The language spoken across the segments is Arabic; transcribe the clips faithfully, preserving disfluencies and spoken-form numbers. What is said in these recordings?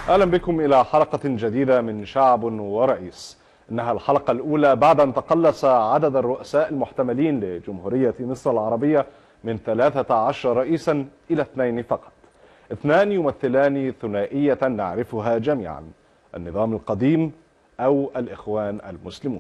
أهلا بكم إلى حلقة جديدة من شعب ورئيس. إنها الحلقة الأولى بعد أن تقلص عدد الرؤساء المحتملين لجمهورية مصر العربية من ثلاثة عشر رئيسا إلى اثنين فقط. اثنان يمثلان ثنائية نعرفها جميعا: النظام القديم أو الإخوان المسلمون.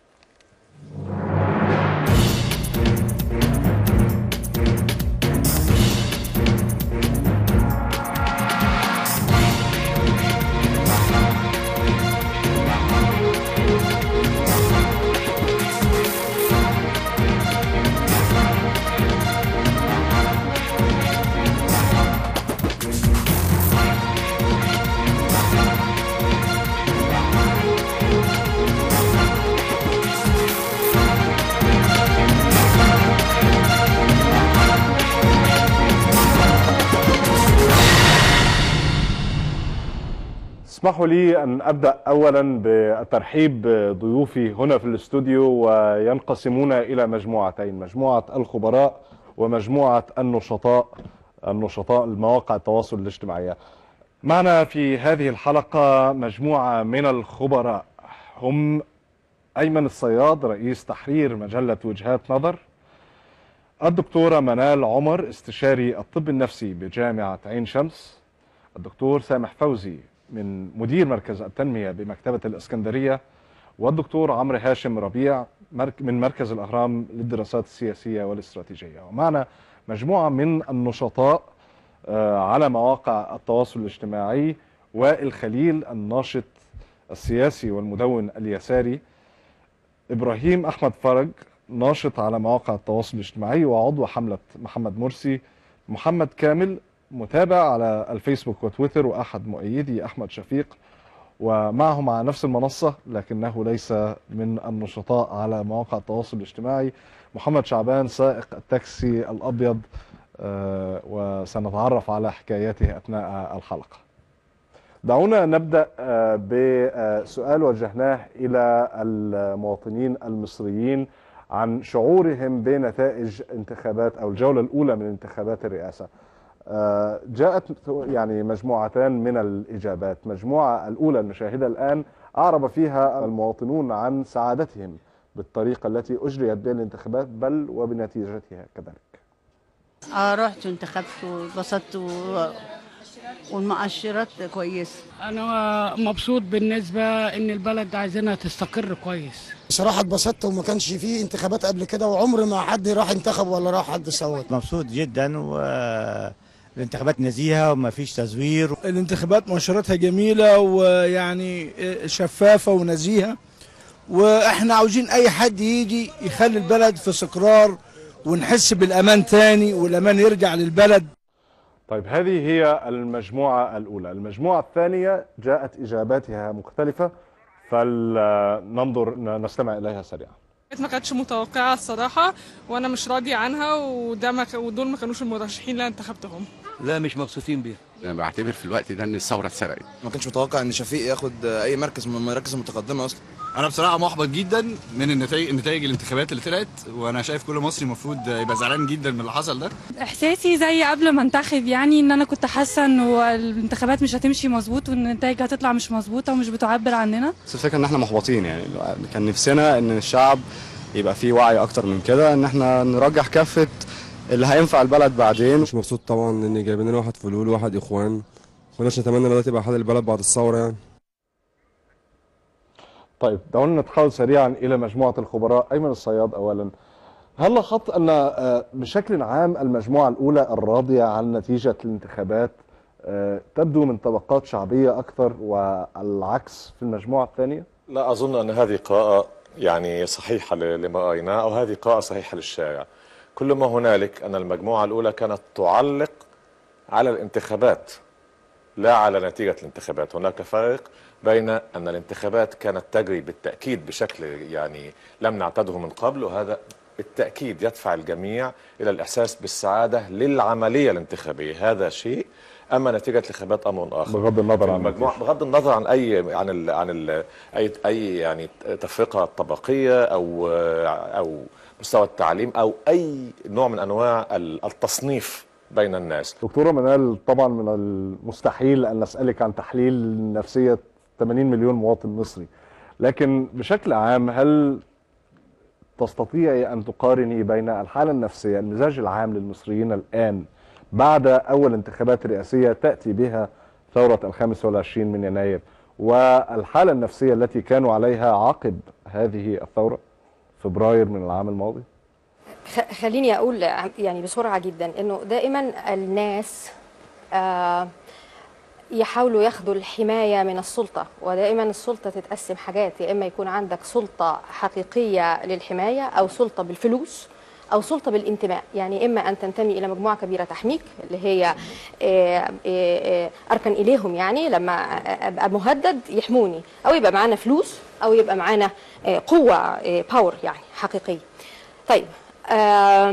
اسمحوا لي أن أبدأ أولا بالترحيب بضيوفي هنا في الاستوديو، وينقسمون إلى مجموعتين: مجموعة الخبراء ومجموعة النشطاء النشطاء المواقع التواصل الاجتماعي. معنا في هذه الحلقة مجموعة من الخبراء، هم أيمن الصياد رئيس تحرير مجلة وجهات نظر، الدكتورة منال عمر استشاري الطب النفسي بجامعة عين شمس، الدكتور سامح فوزي من مدير مركز التنمية بمكتبة الإسكندرية، والدكتور عمرو هاشم ربيع من مركز الأهرام للدراسات السياسية والاستراتيجية. ومعنا مجموعة من النشطاء على مواقع التواصل الاجتماعي: وائل خليل الناشط السياسي والمدون اليساري، إبراهيم أحمد فرج ناشط على مواقع التواصل الاجتماعي وعضو حملة محمد مرسي، محمد كامل متابع على الفيسبوك وتويتر وأحد مؤيدي أحمد شفيق، ومعهم على نفس المنصة لكنه ليس من النشطاء على مواقع التواصل الاجتماعي محمد شعبان سائق التاكسي الأبيض، وسنتعرف على حكاياته أثناء الحلقة. دعونا نبدأ بسؤال وجهناه إلى المواطنين المصريين عن شعورهم بنتائج انتخابات أو الجولة الأولى من انتخابات الرئاسة. جاءت يعني مجموعتان من الإجابات. مجموعة الأولى المشاهدة الآن أعرب فيها المواطنون عن سعادتهم بالطريقة التي أجريت بها الانتخابات بل وبنتيجتها كذلك. اه رحت وانتخبت واتبسطت و... والمؤشرات كويسه. انا مبسوط بالنسبه ان البلد عايزينها تستقر كويس. بصراحه اتبسطت وما كانش فيه انتخابات قبل كده، وعمر ما حد راح انتخب ولا راح حد صوت. مبسوط جدا والانتخابات نزيهه وما فيش تزوير. الانتخابات مؤشراتها جميله ويعني شفافه ونزيهه، واحنا عاوزين اي حد يجي يخلي البلد في استقرار ونحس بالامان تاني والامان يرجع للبلد. طيب، هذه هي المجموعة الأولى. المجموعة الثانية جاءت إجاباتها مختلفة، فلننظر نستمع إليها سريعا. ما كانتش متوقعة الصراحة، وأنا مش راضي عنها، وده ما ودول ما كانوش المرشحين اللي أنا انتخبتهم. لا، مش مبسوطين بيها. أنا بعتبر في الوقت ده إن الثورة اتسرقت. ما كنتش متوقع إن شفيق ياخد أي مركز من المراكز المتقدمة أصلا. أنا بصراحة محبط جدا من النتائج نتائج الانتخابات اللي طلعت، وأنا شايف كل مصري المفروض يبقى زعلان جدا من اللي حصل ده. إحساسي زي قبل ما انتخب، يعني إن أنا كنت حاسة إنه الانتخابات مش هتمشي مظبوط والنتائج هتطلع مش مظبوطة ومش بتعبر عننا. بس الفكرة إن إحنا محبطين، يعني كان نفسنا إن الشعب يبقى فيه وعي أكتر من كده، إن إحنا نرجح كافة اللي هينفع البلد بعدين. مش مبسوط طبعا إن جايبين لنا واحد فلول وواحد إخوان، كناش نتمنى ان ده تبقى حال البلد بعد الثوره يعني. طيب، دعونا نتحول سريعا الى مجموعه الخبراء. ايمن الصياد اولا، هل لاحظت ان بشكل عام المجموعه الاولى الراضيه عن نتيجه الانتخابات تبدو من طبقات شعبيه اكثر، والعكس في المجموعه الثانيه؟ لا اظن ان هذه قراءه يعني صحيحه لما رايناه، او هذه قراءه صحيحه للشارع. كل ما هنالك ان المجموعه الاولى كانت تعلق على الانتخابات لا على نتيجة الانتخابات. هناك فرق بين أن الانتخابات كانت تجري بالتأكيد بشكل يعني لم نعتده من قبل، وهذا بالتأكيد يدفع الجميع إلى الإحساس بالسعادة للعملية الانتخابية، هذا شيء. أما نتيجة الانتخابات أمر آخر. بغض النظر عن المجموعة بغض النظر عن أي عن ال عن ال أي أي يعني تفرقة طبقية أو أو مستوى التعليم أو أي نوع من أنواع التصنيف بين الناس. دكتورة منال، طبعا من المستحيل أن نسألك عن تحليل نفسية ثمانين مليون مواطن مصري، لكن بشكل عام هل تستطيعي أن تقارني بين الحالة النفسية، المزاج العام للمصريين الآن بعد أول انتخابات رئاسية تأتي بها ثورة الخامس والعشرين من يناير، والحالة النفسية التي كانوا عليها عقب هذه الثورة فبراير من العام الماضي؟ خليني أقول يعني بسرعة جدا أنه دائما الناس آه يحاولوا ياخدوا الحماية من السلطة، ودائما السلطة تتقسم حاجات، يا إما يكون عندك سلطة حقيقية للحماية أو سلطة بالفلوس أو سلطة بالانتماء. يعني إما أن تنتمي إلى مجموعة كبيرة تحميك اللي هي أركن إليهم، يعني لما أبقى مهدد يحموني، أو يبقى معانا فلوس أو يبقى معانا قوة باور يعني حقيقية. طيب آه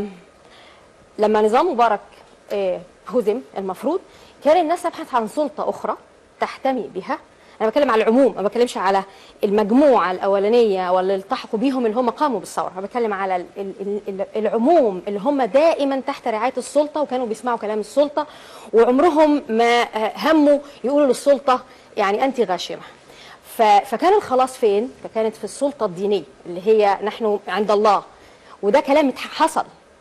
لما نظام مبارك آه هزم المفروض كان الناس تبحث عن سلطة أخرى تحتمي بها. أنا بتكلم على العموم، ما بتكلمش على المجموعة الأولانية ولا التحقوا بيهم اللي هم قاموا بالثورة، أنا بتكلم على العموم اللي هم دائما تحت رعاية السلطة وكانوا بيسمعوا كلام السلطة وعمرهم ما هموا يقولوا للسلطة يعني أنت غاشمة. فكان الخلاص فين؟ فكانت في السلطة الدينية اللي هي نحن عند الله، وده كلام حصل،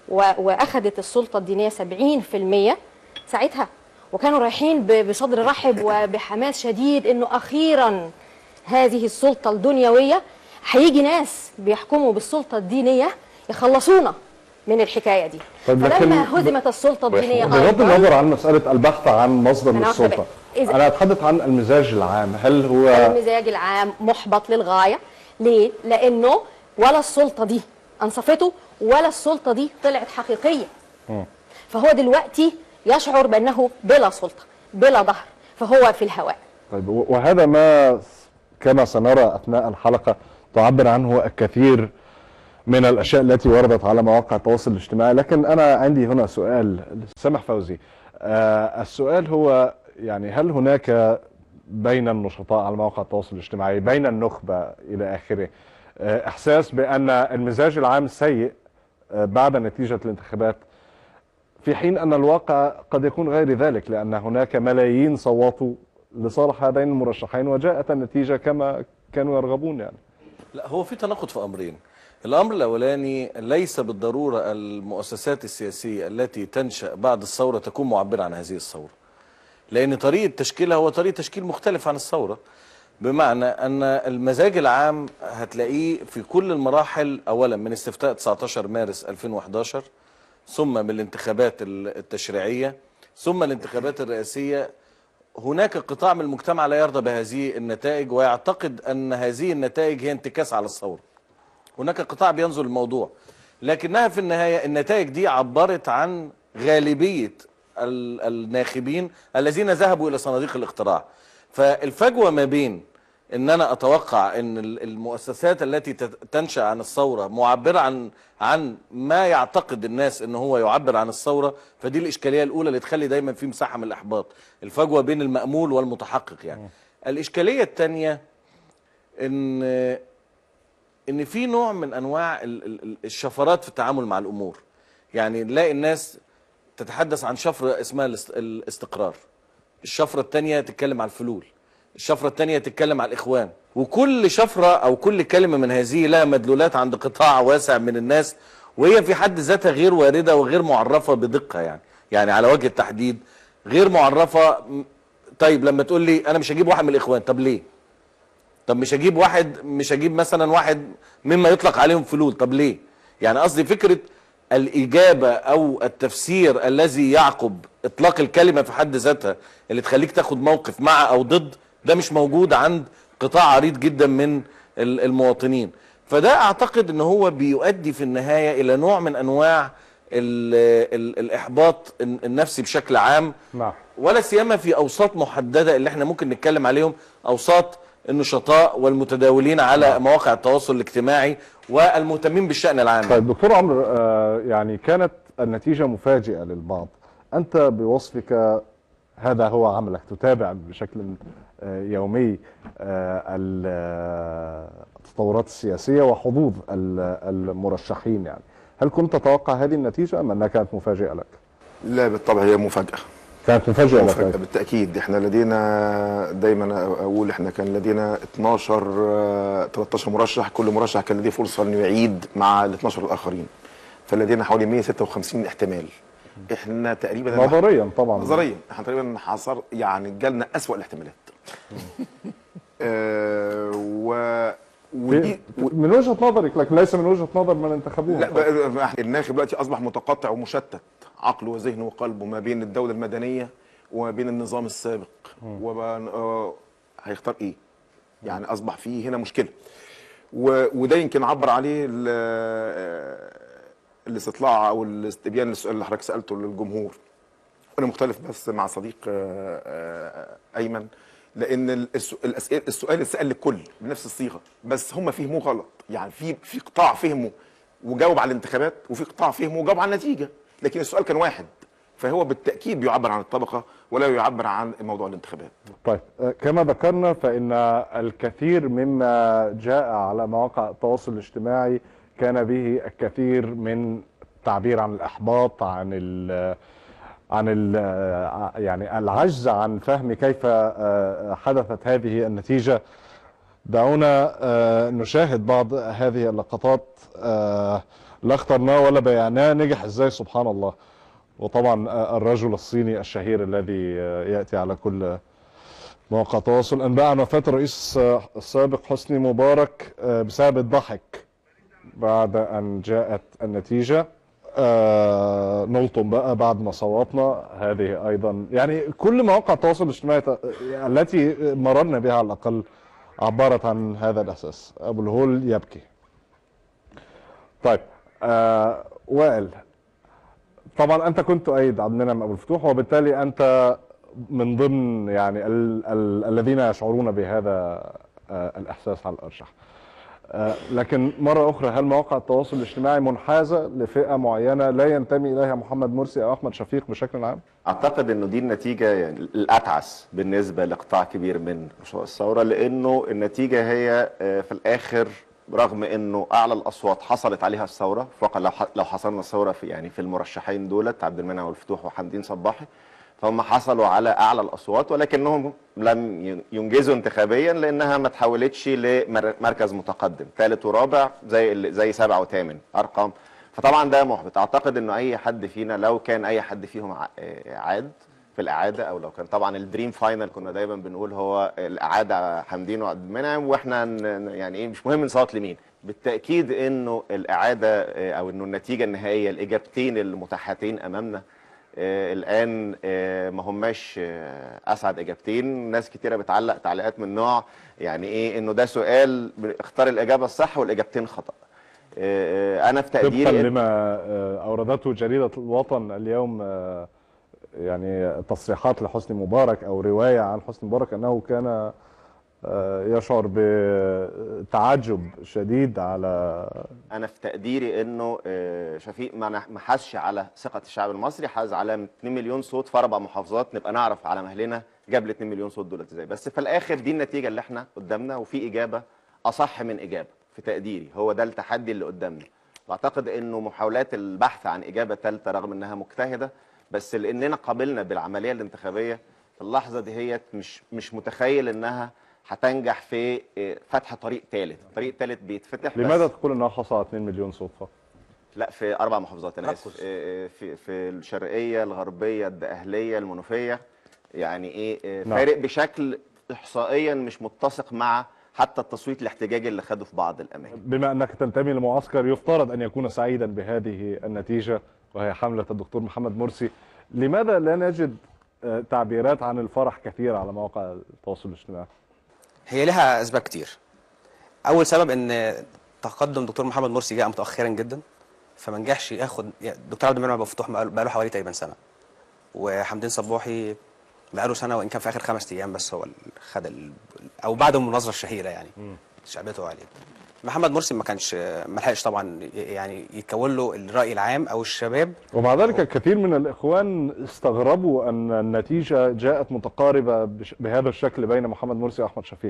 وأخذت السلطة الدينية سبعين في المية ساعتها، وكانوا رايحين بصدر رحب وبحماس شديد انه اخيرا هذه السلطه الدنيويه هيجي ناس بيحكموا بالسلطه الدينيه يخلصونا من الحكايه دي. طيب فلما هزمت السلطه الدينيه بغض النظر عن مساله البحث عن مصدر للسلطه، انا اتحدث عن المزاج العام، هل هو المزاج العام محبط للغايه؟ ليه؟ لانه ولا السلطه دي انصفته ولا السلطه دي طلعت حقيقيه. م. فهو دلوقتي يشعر بأنه بلا سلطة بلا ظهر، فهو في الهواء. طيب وهذا ما كما سنرى أثناء الحلقة تعبر عنه الكثير من الأشياء التي وردت على مواقع التواصل الاجتماعي، لكن أنا عندي هنا سؤال سامح فوزي. آه السؤال هو يعني هل هناك بين النشطاء على مواقع التواصل الاجتماعي بين النخبة إلى آخره آه إحساس بأن المزاج العام سيء آه بعد نتيجة الانتخابات، في حين أن الواقع قد يكون غير ذلك، لأن هناك ملايين صوتوا لصالح هذين المرشحين وجاءت النتيجة كما كانوا يرغبون؟ يعني لا، هو في تناقض في أمرين. الأمر الأولاني ليس بالضرورة المؤسسات السياسية التي تنشأ بعد الثورة تكون معبرة عن هذه الثورة، لأن طريقة تشكيلها هو طريقة تشكيل مختلف عن الثورة، بمعنى أن المزاج العام هتلاقيه في كل المراحل، أولا من استفتاء تسعة عشر مارس ألفين وإحدى عشر، ثم من الانتخابات التشريعية، ثم الانتخابات الرئاسية. هناك قطاع من المجتمع لا يرضى بهذه النتائج ويعتقد أن هذه النتائج هي انتكاس على الثورة. هناك قطاع بينظر الموضوع، لكنها في النهاية النتائج دي عبرت عن غالبية الناخبين الذين ذهبوا إلى صناديق الاقتراع. فالفجوة ما بين ان انا اتوقع ان المؤسسات التي تنشأ عن الثورة معبرة عن عن ما يعتقد الناس ان هو يعبر عن الثورة، فدي الاشكالية الاولى اللي تخلي دايما في مساحة من الاحباط، الفجوة بين المأمول والمتحقق. يعني الاشكالية الثانية ان ان في نوع من انواع الشفرات في التعامل مع الامور. يعني نلاقي الناس تتحدث عن شفرة اسمها الاستقرار، الشفرة الثانية تتكلم عن الفلول، الشفرة الثانية تتكلم على الإخوان، وكل شفرة أو كل كلمة من هذه لها مدلولات عند قطاع واسع من الناس، وهي في حد ذاتها غير واردة وغير معرفة بدقة. يعني يعني على وجه التحديد غير معرفة. طيب لما تقول لي أنا مش هجيب واحد من الإخوان، طب ليه؟ طب مش هجيب واحد مش هجيب مثلا واحد مما يطلق عليهم فلول، طب ليه؟ يعني قصدي فكرة الإجابة أو التفسير الذي يعقب إطلاق الكلمة في حد ذاتها اللي تخليك تاخد موقف مع أو ضد، ده مش موجود عند قطاع عريض جدا من المواطنين. فده اعتقد ان هو بيؤدي في النهاية الى نوع من انواع ال ال الاحباط النفسي بشكل عام، ولا سيما في اوساط محددة اللي احنا ممكن نتكلم عليهم، اوساط النشطاء والمتداولين على مواقع التواصل الاجتماعي والمهتمين بالشأن العام. طيب دكتور عمرو، يعني كانت النتيجة مفاجئة للبعض، انت بوصفك هذا هو عملك، تتابع بشكل يومي التطورات السياسية وحظوظ المرشحين، يعني هل كنت تتوقع هذه النتيجة أم أنها كانت مفاجئة لك؟ لا بالطبع هي مفاجاه. كانت مفاجاه مفاجاه بالتاكيد. احنا لدينا دايما اقول احنا كان لدينا اتناشر تلتاشر مرشح، كل مرشح كان لديه فرصه انه يعيد مع ال اتناشر الاخرين، فلدينا حوالي مية وستة وخمسين احتمال. احنا تقريبا نظريا طبعا نظريا احنا تقريبا حصر يعني جالنا اسوأ الاحتمالات. آه و ودي من وجهه نظرك، لكن ليس من وجهه نظر من انتخبوه. لا الناخب دلوقتي اصبح متقطع ومشتت عقله وذهنه وقلبه ما بين الدوله المدنيه وما بين النظام السابق، وبقى هيختار ايه؟ يعني اصبح فيه هنا مشكله، وده يمكن عبر عليه الاستطلاع او الاستبيان للسؤال اللي حضرتك سالته للجمهور. انا مختلف بس مع صديق ايمن، لان الاسئله السؤال اتسال للكل بنفس الصيغه، بس هم فهموه غلط. يعني في في قطاع فهمه وجاوب على الانتخابات، وفي قطاع فهمه وجاوب على النتيجه، لكن السؤال كان واحد، فهو بالتاكيد بيعبر عن الطبقه ولا يعبر عن موضوع الانتخابات. طيب كما ذكرنا فان الكثير مما جاء على مواقع التواصل الاجتماعي كان به الكثير من التعبير عن الاحباط، عن ال عن ال يعني العجز عن فهم كيف حدثت هذه النتيجة. دعونا نشاهد بعض هذه اللقطات. لا اخترناه ولا بيعناه، نجح ازاي سبحان الله. وطبعا الرجل الصيني الشهير الذي يأتي على كل مواقع التواصل، انباء عن وفاة الرئيس السابق حسني مبارك بسبب الضحك بعد ان جاءت النتيجة. آه نلطم بقى بعد ما صوتنا. هذه ايضا يعني كل مواقع التواصل الاجتماعي التي مررنا بها على الاقل عبرت عن هذا الاساس. ابو الهول يبكي. طيب آه وائل، طبعا انت كنت تؤيد عبد المنعم ابو الفتوح، وبالتالي انت من ضمن يعني ال ال الذين يشعرون بهذا آه الاحساس على الارجح. آه لكن مرة أخرى، هل مواقع التواصل الاجتماعي منحازة لفئة معينة لا ينتمي إليها محمد مرسي أو أحمد شفيق بشكل عام؟ أعتقد أنه دي النتيجة يعني الأتعس بالنسبة لقطاع كبير من مشروع الثورة، لأنه النتيجة هي في الآخر رغم أنه أعلى الأصوات حصلت عليها الثورة، فقط لو لو حصلنا الثورة في يعني في المرشحين دولت عبد المنعم أبو الفتوح وحمدين صباحي، فهم حصلوا على اعلى الاصوات، ولكنهم لم ينجزوا انتخابيا لانها ما تحولتش لمركز متقدم، ثالث ورابع زي زي سبعه وثامن ارقام. فطبعا ده محبط. اعتقد انه اي حد فينا لو كان اي حد فيهم عاد في الاعاده، او لو كان طبعا الدريم فاينل كنا دايما بنقول هو الاعاده حمدين وعبد المنعم، واحنا يعني ايه مش مهم نصوت لمين. بالتاكيد انه الاعاده او انه النتيجه النهائيه الاجابتين المتاحتين امامنا آه الآن آه ما هماش آه أسعد إجابتين. ناس كتيرة بتعلق تعليقات من نوع يعني إيه إنه ده سؤال اختار الإجابة الصح والإجابتين خطأ. أنا في تقديري طبقا لما أوردته جريدة الوطن اليوم، يعني تصريحات لحسني مبارك أو رواية عن حسني مبارك أنه كان يشعر بتعجب شديد على. انا في تقديري انه شفيق ما حازش على ثقه الشعب المصري، حاز على اتنين مليون صوت في اربع محافظات، نبقى نعرف على مهلنا جاب ال اتنين مليون صوت دولت ازاي. بس في الاخر دي النتيجه اللي احنا قدامنا، وفي اجابه اصح من اجابه في تقديري، هو ده التحدي اللي قدامنا. واعتقد انه محاولات البحث عن اجابه ثالثه رغم انها مجتهده، بس لاننا قابلنا بالعمليه الانتخابيه في اللحظه دي هي مش مش متخيل انها هتنجح في فتح طريق ثالث. طريق ثالث بيتفتح. لماذا تقول انها حصل على اتنين مليون صوت فقط؟ لا في اربع محافظات انا اسف، في في الشرقيه، الغربيه، الدقهليه، المنوفيه. يعني ايه فارق نعم. بشكل احصائيا مش متسق مع حتى التصويت الاحتجاجي اللي خده في بعض الاماكن. بما انك تنتمي لمعسكر يفترض ان يكون سعيدا بهذه النتيجه وهي حمله الدكتور محمد مرسي، لماذا لا نجد تعبيرات عن الفرح كثيره على مواقع التواصل الاجتماعي؟ هي لها اسباب كتير. اول سبب ان تقدم دكتور محمد مرسي جاء متاخرا جدا، فما نجحش ياخد. الدكتور عبد المنعم ابو الفتوح بقى له حوالي تقريبا سنه، وحمدين صباحي بقى له سنه وان كان في اخر خمس ايام بس هو خد ال... او بعد المناظره الشهيره يعني شعبيته عليه. محمد مرسي ما كانش ما لحقش طبعا يعني يتكون له الراي العام او الشباب. ومع ذلك الكثير من الاخوان استغربوا ان النتيجه جاءت متقاربه بهذا الشكل بين محمد مرسي واحمد شفيق.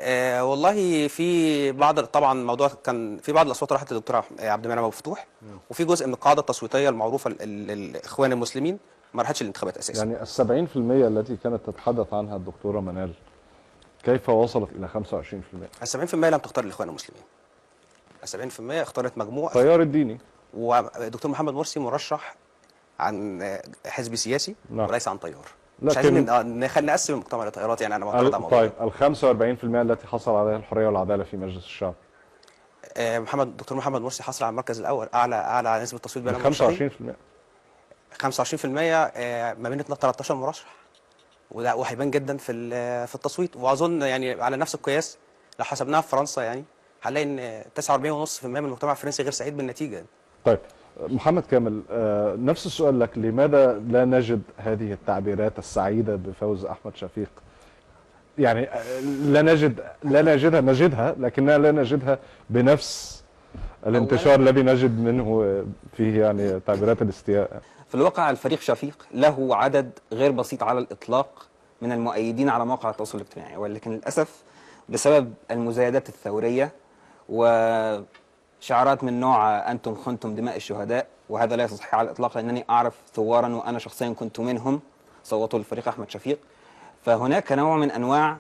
آه والله في بعض، طبعا الموضوع كان في بعض الاصوات راحت للدكتور عبد المنعم ابو فتوح، وفي جزء من القاعده التصويتيه المعروفه للاخوان المسلمين ما راحتش الانتخابات اساسا. يعني ال سبعين في المية التي كانت تتحدث عنها الدكتوره منال كيف وصلت الى خمسة وعشرين في المية؟ ال سبعين في المية لم تختار الاخوان المسلمين. ال سبعين في المية اختارت مجموعه التيار الديني، والدكتور محمد مرسي مرشح عن حزب سياسي نعم. وليس عن تيار. لكن مش عايزين نقسم المجتمع لتيارات، يعني انا معترض على الموضوع. طيب ال خمسة وأربعين في المية التي حصل عليها الحريه والعداله في مجلس الشعب؟ آه محمد الدكتور محمد مرسي حصل على المركز الاول، اعلى اعلى نسبه تصويت بين خمسة وعشرين في المية. خمسة وعشرين في المية آه ما بين تلتاشر مرشح، وده وهيبان جدا في في التصويت. واظن يعني على نفس القياس لو حسبناها في فرنسا يعني هنلاقي ان تسعة وأربعين فاصلة خمسة بالمية من المجتمع الفرنسي غير سعيد بالنتيجه. طيب محمد كامل، آه نفس السؤال لك، لماذا لا نجد هذه التعبيرات السعيده بفوز احمد شفيق؟ يعني لا نجد لا نجدها نجدها لكننا لا نجدها بنفس الانتشار الذي نجد منه فيه يعني تعبيرات الاستياء. في الواقع الفريق شفيق له عدد غير بسيط على الإطلاق من المؤيدين على مواقع التواصل الاجتماعي، ولكن للأسف بسبب المزايدات الثورية وشعارات من نوع أنتم خنتم دماء الشهداء، وهذا لا يصح على الإطلاق لأنني أعرف ثوارا وأنا شخصيا كنت منهم صوتوا للفريق أحمد شفيق. فهناك نوع من أنواع،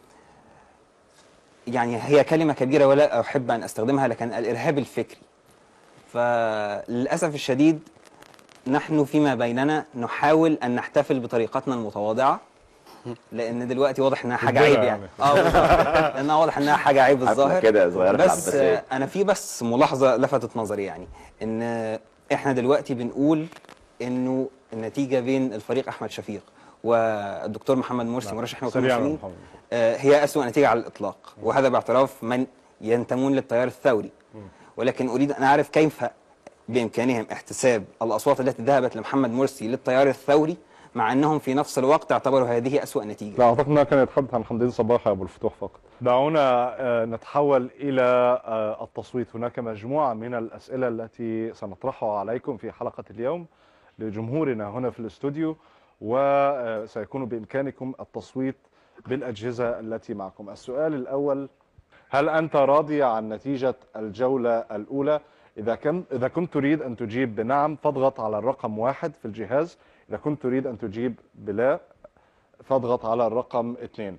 يعني هي كلمة كبيرة ولا أحب أن أستخدمها، لكن الإرهاب الفكري. فللأسف الشديد نحن فيما بيننا نحاول أن نحتفل بطريقتنا المتواضعة، لأن دلوقتي واضح إنها حاجة عيب يعني. اه لأنها واضح إنها حاجة عيب الظاهر كده صغيرة. بس أنا في بس ملاحظة لفتت نظري، يعني إن إحنا دلوقتي بنقول إنه النتيجة بين الفريق أحمد شفيق والدكتور محمد مرسي مرشح نقابة المسلمين هي أسوأ نتيجة على الإطلاق، وهذا باعتراف من ينتمون للتيار الثوري. ولكن أريد أن أعرف كيف بإمكانهم احتساب الأصوات التي ذهبت لمحمد مرسي للتيار الثوري مع أنهم في نفس الوقت اعتبروا هذه أسوأ نتيجة. لا أعتقد أنها كان يتحدث عن حمدين صباح يا أبو الفتوح فقط. دعونا نتحول إلى التصويت. هناك مجموعة من الأسئلة التي سنطرحها عليكم في حلقة اليوم لجمهورنا هنا في الاستوديو، وسيكون بإمكانكم التصويت بالأجهزة التي معكم. السؤال الأول: هل أنت راضي عن نتيجة الجولة الأولى؟ إذا كان إذا كنت تريد أن تجيب بنعم فاضغط على الرقم واحد في الجهاز، إذا كنت تريد أن تجيب بلا فاضغط على الرقم اثنين.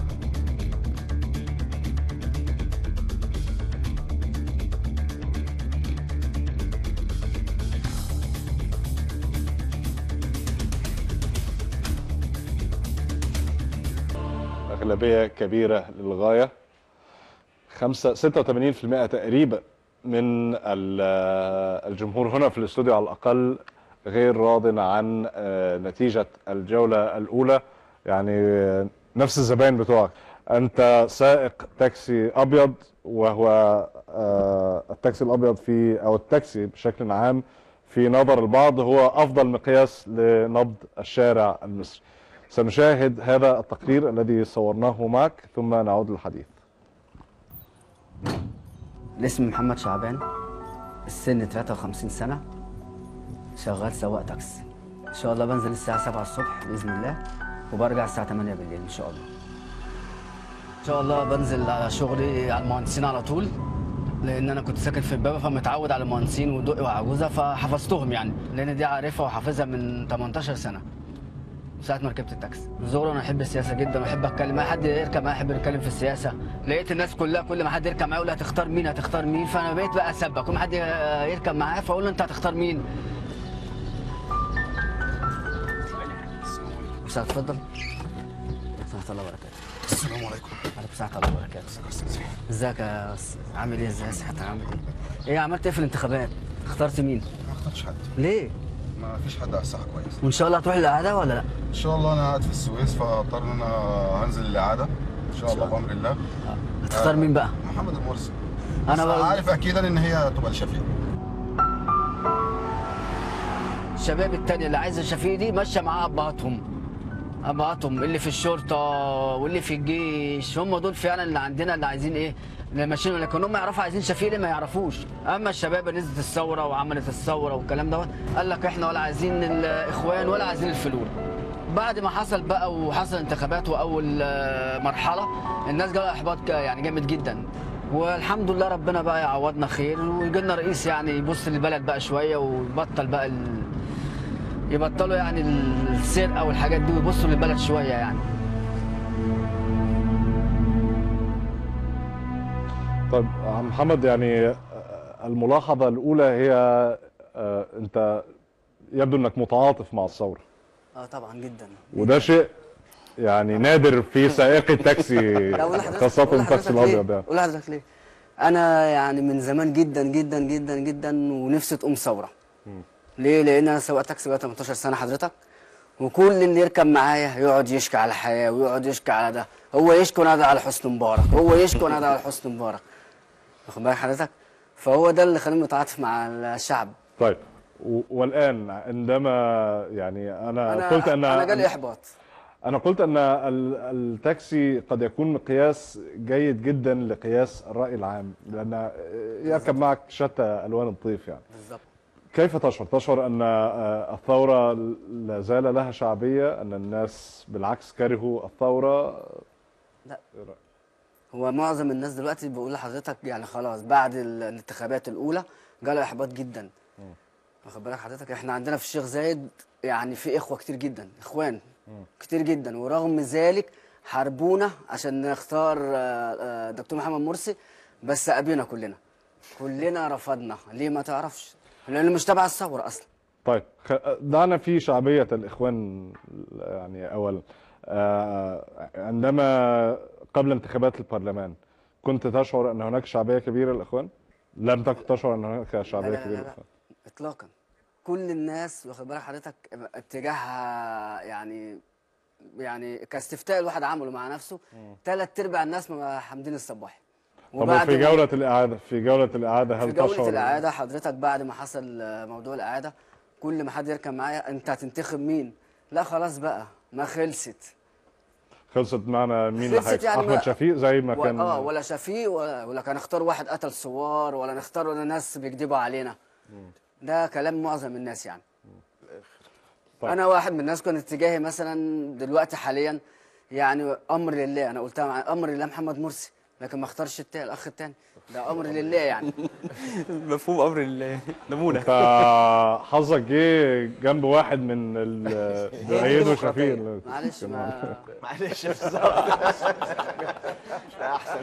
أغلبية كبيرة للغاية، خمسة ستة وثمانين في المئة تقريبا من الجمهور هنا في الاستوديو على الأقل غير راض عن نتيجة الجولة الأولى. يعني نفس الزبائن بتوعك. أنت سائق تاكسي أبيض، وهو التاكسي الأبيض في أو التاكسي بشكل عام في نظر البعض هو أفضل مقياس لنبض الشارع المصري. سنشاهد هذا التقرير الذي صورناه معك ثم نعود للحديث. الاسم محمد شعبان، السن ثلاثة وخمسين سنة، شغال سواق تاكسي. ان شاء الله بنزل الساعة سبعة الصبح بإذن الله، وبرجع الساعة ثمانية بالليل ان شاء الله. ان شاء الله بنزل على شغلي على المهندسين على طول، لان انا كنت ساكن في امبابة فمتعود على المهندسين ودقي وعجوزة فحفظتهم يعني، لان دي عارفها وحافظها من تمنتاشر سنة ساعة ما ركبت التاكسي. زورا انا احب السياسة جدا واحب اتكلم، اي حد يركب معايا يحب يتكلم في السياسة. لقيت الناس كلها كل ما حد يركب معايا يقول لي هتختار مين هتختار مين، فانا بقيت بقى اسبق كل ما حد يركب معايا فاقول له انت هتختار مين. بس اتفضل. ورحمة الله وبركاته. السلام عليكم. وعليكم السلام ورحمة الله وبركاته. ازيك يا استاذ؟ عامل ايه؟ ازاي صحتك؟ عامل ايه؟ ايه عملت ايه في الانتخابات؟ اخترت مين؟ ما اخترتش حد. ليه؟ ما فيش حد على الساحه كويس. وان شاء الله هتروح الاعاده ولا لا؟ ان شاء الله انا قاعد في السويس فاضطر ان انا هنزل الاعاده ان شاء الله بامر الله. هتختار مين بقى؟ محمد المرسي. انا بقى عارف اكيدا ان هي تبقى لشفيق. الشباب التانية اللي عايزه شفيق دي ماشيه معاها ابهاتهم ابهاتهم اللي في الشرطه واللي في الجيش، هم دول فعلا اللي عندنا اللي عايزين ايه اللي ماشيين، لكن هم يعرفوا عايزين شفيق ليه ما يعرفوش. اما الشباب اللي نزلت الثوره وعملت الثوره والكلام دوت قال لك احنا ولا عايزين الاخوان ولا عايزين الفلول، بعد ما حصل بقى وحصل انتخابات واول آه، مرحله الناس جالها احباط ك- يعني جامد جدا، والحمد لله ربنا بقى يعوضنا خير ويجي لنا رئيس يعني يبص للبلد بقى شويه ويبطل بقى ال... يبطلوا يعني السرقه والحاجات دي ويبصوا للبلد شويه يعني. طيب عم محمد، يعني آه، الملاحظة الأولى هي آه، أنت يبدو أنك متعاطف مع الثورة، اه طبعا جدا. وده شيء يعني نادر في سائق التاكسي، لا، أقول لحضرتك- خاصة أقول التاكسي لحضرتك ليه؟ الأبيض يعني. قول لحضرتك ليه؟ انا يعني من زمان جدا جدا جدا جدا ونفسي تقوم ثوره. ليه؟ لان انا سواق تاكسي بقى تمنتاشر سنه حضرتك، وكل اللي يركب معايا يقعد يشكي على الحياه ويقعد يشكي على ده، هو يشكي وانا ادعي على حسني مبارك، هو يشكي وانا ادعي على حسني مبارك. واخد بالك حضرتك؟ فهو ده اللي خلاني متعاطف مع الشعب. طيب و- والآن عندما يعني أنا, انا قلت أن انا جالي احباط. أنا قلت أن ال- التاكسي قد يكون مقياس جيد جدا لقياس الرأي العام، لأن يركب معك شتى ألوان الطيف يعني. بالظبط. كيف تشعر؟ تشعر أن آه، الثورة لا زال لها شعبية، أن الناس بالعكس كرهوا الثورة؟ لا. هو معظم الناس دلوقتي بيقول لحضرتك يعني خلاص بعد ال- الانتخابات الاولى جاله احباط جدا. واخد بالك حضرتك؟ احنا عندنا في الشيخ زايد يعني في اخوه كتير جدا، اخوان كتير جدا، ورغم ذلك حاربونا عشان نختار آه، آه، دكتور محمد مرسي، بس ابينا كلنا كلنا رفضنا. ليه؟ ما تعرفش، لانه مش تبع الثوره اصلا. طيب خ- دعنا في شعبية الإخوان يعني أولا. آه، عندما قبل انتخابات البرلمان كنت تشعر أن هناك شعبية كبيرة للإخوان؟ لم تكن تشعر أن هناك شعبية لا لا كبيرة لا لا للإخوان؟ اطلاقا. كل الناس واخد بالك حضرتك اتجاهها يعني يعني كاستفتاء الواحد عمله مع نفسه ثلاث ارباع الناس مع حمدين الصباحي. طب في ما- جولة الإعادة في جولة الإعادة هل في جولة تشعر؟ الإعادة حضرتك بعد ما حصل موضوع الإعادة كل ما حد يركب معايا أنت هتنتخب مين؟ لا خلاص بقى ما خلصت. خلصت معنا مين اللي خلصت هيكسب؟ يعني أحمد ما- شفيق زي ما و- كان. اه ولا شفيق ولا, ولا كان اختار واحد قتل ثوار ولا نختار ولا ناس بيكذبوا علينا. ده كلام معظم الناس يعني. طيب. انا واحد من الناس كان اتجاهي مثلا دلوقتي حاليا يعني امر لله، انا قلتها مع امر لله محمد مرسي، لكن ما اختارش التاني الاخ التاني، ده امر لله يعني. مفهوم امر الله نمونه. انت حظك جه جنب واحد من ال- بأيده شفيق. معلش ما معلش بالظبط. ده احسن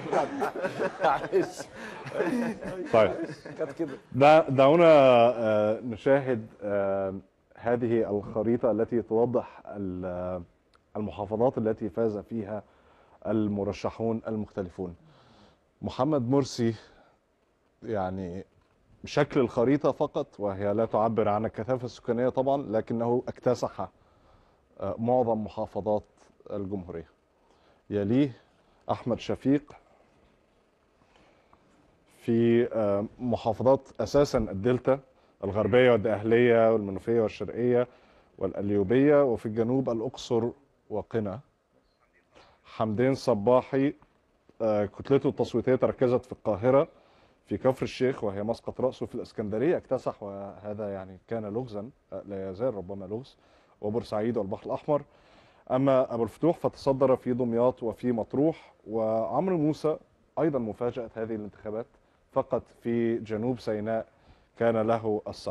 معلش. طيب كانت كده. دع- دعونا آه، نشاهد آه، هذه الخريطة التي توضح ال- المحافظات التي فاز فيها المرشحون المختلفون. محمد مرسي يعني شكل الخريطة فقط، وهي لا تعبر عن الكثافة السكانية طبعا، لكنه اكتسح آه، معظم محافظات الجمهورية. يليه أحمد شفيق في آه، محافظات أساسا الدلتا الغربية والدقهلية والمنوفية والشرقية والقليوبية، وفي الجنوب الأقصر وقنا. حمدين صباحي آه، كتلته التصويتية تركزت في القاهرة، في كفر الشيخ وهي مسقط رأسه، في الإسكندرية اكتسح وهذا يعني كان لغزا آه، لا يزال ربما لغز، وبورسعيد والبحر الأحمر. أما أبو الفتوح فتصدر في دمياط وفي مطروح. وعمرو موسى أيضا مفاجأة هذه الانتخابات، فقط في جنوب سيناء كان له السبق.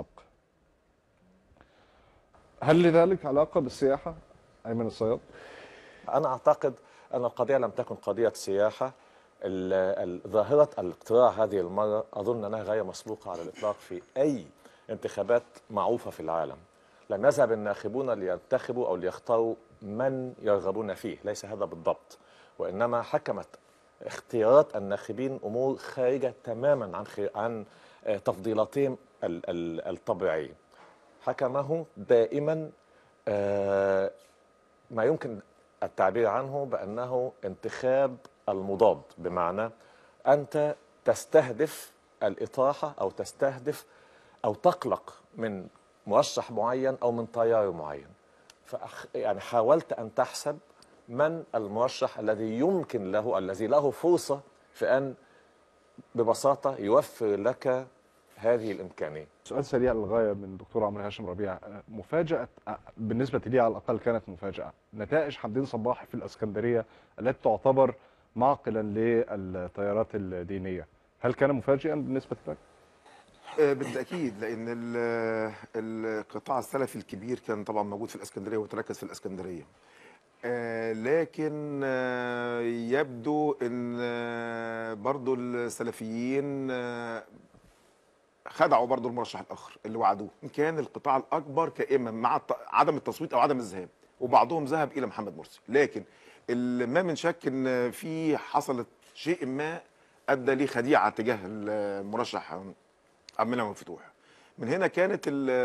هل لذلك علاقة بالسياحة أيمن الصياد؟ أنا أعتقد أن القضية لم تكن قضية سياحة. ال- ال- ظاهرة الاقتراع هذه المرة أظن أنها غاية مسبوقة على الإطلاق في أي انتخابات معروفة في العالم. لم يذهب الناخبون لينتخبوا أو ليختاروا من يرغبون فيه، ليس هذا بالضبط، وإنما حكمت اختيارات الناخبين أمور خارجة تماما عن خي... عن آه، تفضيلاتهم ال- ال- الطبيعية. حكمه دائما آه، ما يمكن التعبير عنه بأنه انتخاب المضاد، بمعنى أنت تستهدف الإطاحة أو تستهدف أو تقلق من مرشح معين أو من تيار معين. فأخ يعني حاولت أن تحسب من المرشح الذي يمكن له الذي له فرصة في أن ببساطة يوفر لك هذه الامكانيه. سؤال سريع للغايه من دكتور عمرو هاشم ربيع، مفاجاه بالنسبه لي على الاقل كانت مفاجاه نتائج حمدين صباحي في الاسكندريه التي تعتبر معقلا للتيارات الدينيه، هل كان مفاجئا بالنسبه لك؟ آه، بالتاكيد، لان ال- القطاع السلفي الكبير كان طبعا موجود في الاسكندريه وتركز في الاسكندريه. آه، لكن آه، يبدو ان آه، برضو السلفيين آه، خدعوا برضو المرشح الاخر اللي وعدوه، إن كان القطاع الاكبر كائما مع الت- عدم التصويت او عدم الذهاب، وبعضهم ذهب الى محمد مرسي. لكن اللي ما من شك ان في حصلت شيء ما ادى لخديعه تجاه المرشح عبد المنعم مفتوح. من هنا كانت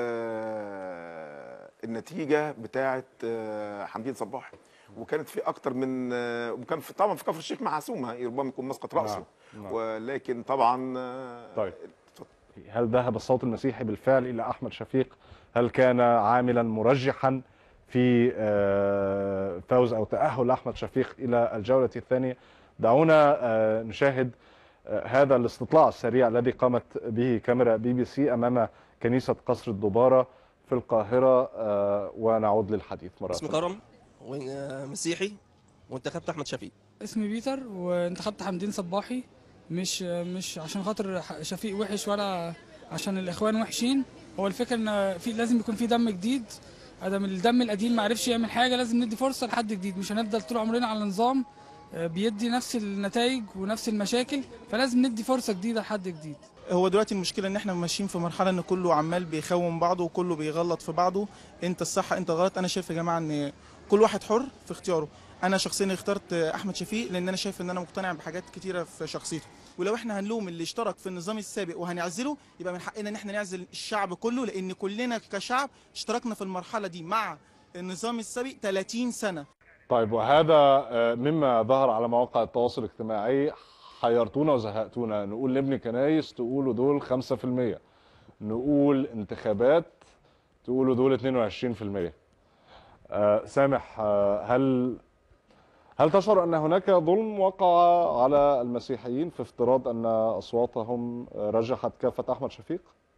ال- النتيجه بتاعه حمدين صباحي، وكانت في اكتر من وكان في طبعا في كفر الشيخ معصومه ربما يكون مسقط راسه. نعم. نعم. ولكن طبعا طيب هل ذهب الصوت المسيحي بالفعل الى احمد شفيق؟ هل كان عاملا مرجحا في آه، فوز او تاهل احمد شفيق الى الجوله الثانيه؟ دعونا آه، نشاهد آه، هذا الاستطلاع السريع الذي قامت به كاميرا بي بي سي امام كنيسه قصر الدباره في القاهره، آه، ونعود للحديث مره اسمي أخرى. كرم ومسيحي وانتخبت احمد شفيق. اسمي بيتر وانتخبت حمدين صباحي، مش مش عشان خاطر شفيق وحش ولا عشان الاخوان وحشين. هو الفكره ان في لازم يكون في دم جديد، ادم الدم القديم ما عرفش يعمل حاجه، لازم ندي فرصه لحد جديد. مش هنفضل طول عمرنا على نظام بيدي نفس النتائج ونفس المشاكل، فلازم ندي فرصه جديده لحد جديد. هو دلوقتي المشكله ان احنا ماشيين في مرحله ان كله عمال بيخون بعضه وكله بيغلط في بعضه، انت الصح انت غلط. انا شايف يا جماعه ان كل واحد حر في اختياره. انا شخصيا اخترت احمد شفيق لان انا شايف ان انا مقتنع بحاجات كتيره في شخصيته، ولو احنا هنلوم اللي اشترك في النظام السابق وهنعزله يبقى من حقنا ان احنا نعزل الشعب كله، لان كلنا كشعب اشتركنا في المرحله دي مع النظام السابق ثلاثين سنه. طيب وهذا آه، مما ظهر على مواقع التواصل الاجتماعي. حيرتونا وزهقتونا، نقول نبني كنايس تقولوا دول خمسة في المية، نقول انتخابات تقولوا دول اتنين وعشرين في المية. آه، سامح، آه، هل هل تشعر ان هناك ظلم وقع على المسيحيين في افتراض ان اصواتهم رجحت كافه احمد شفيق؟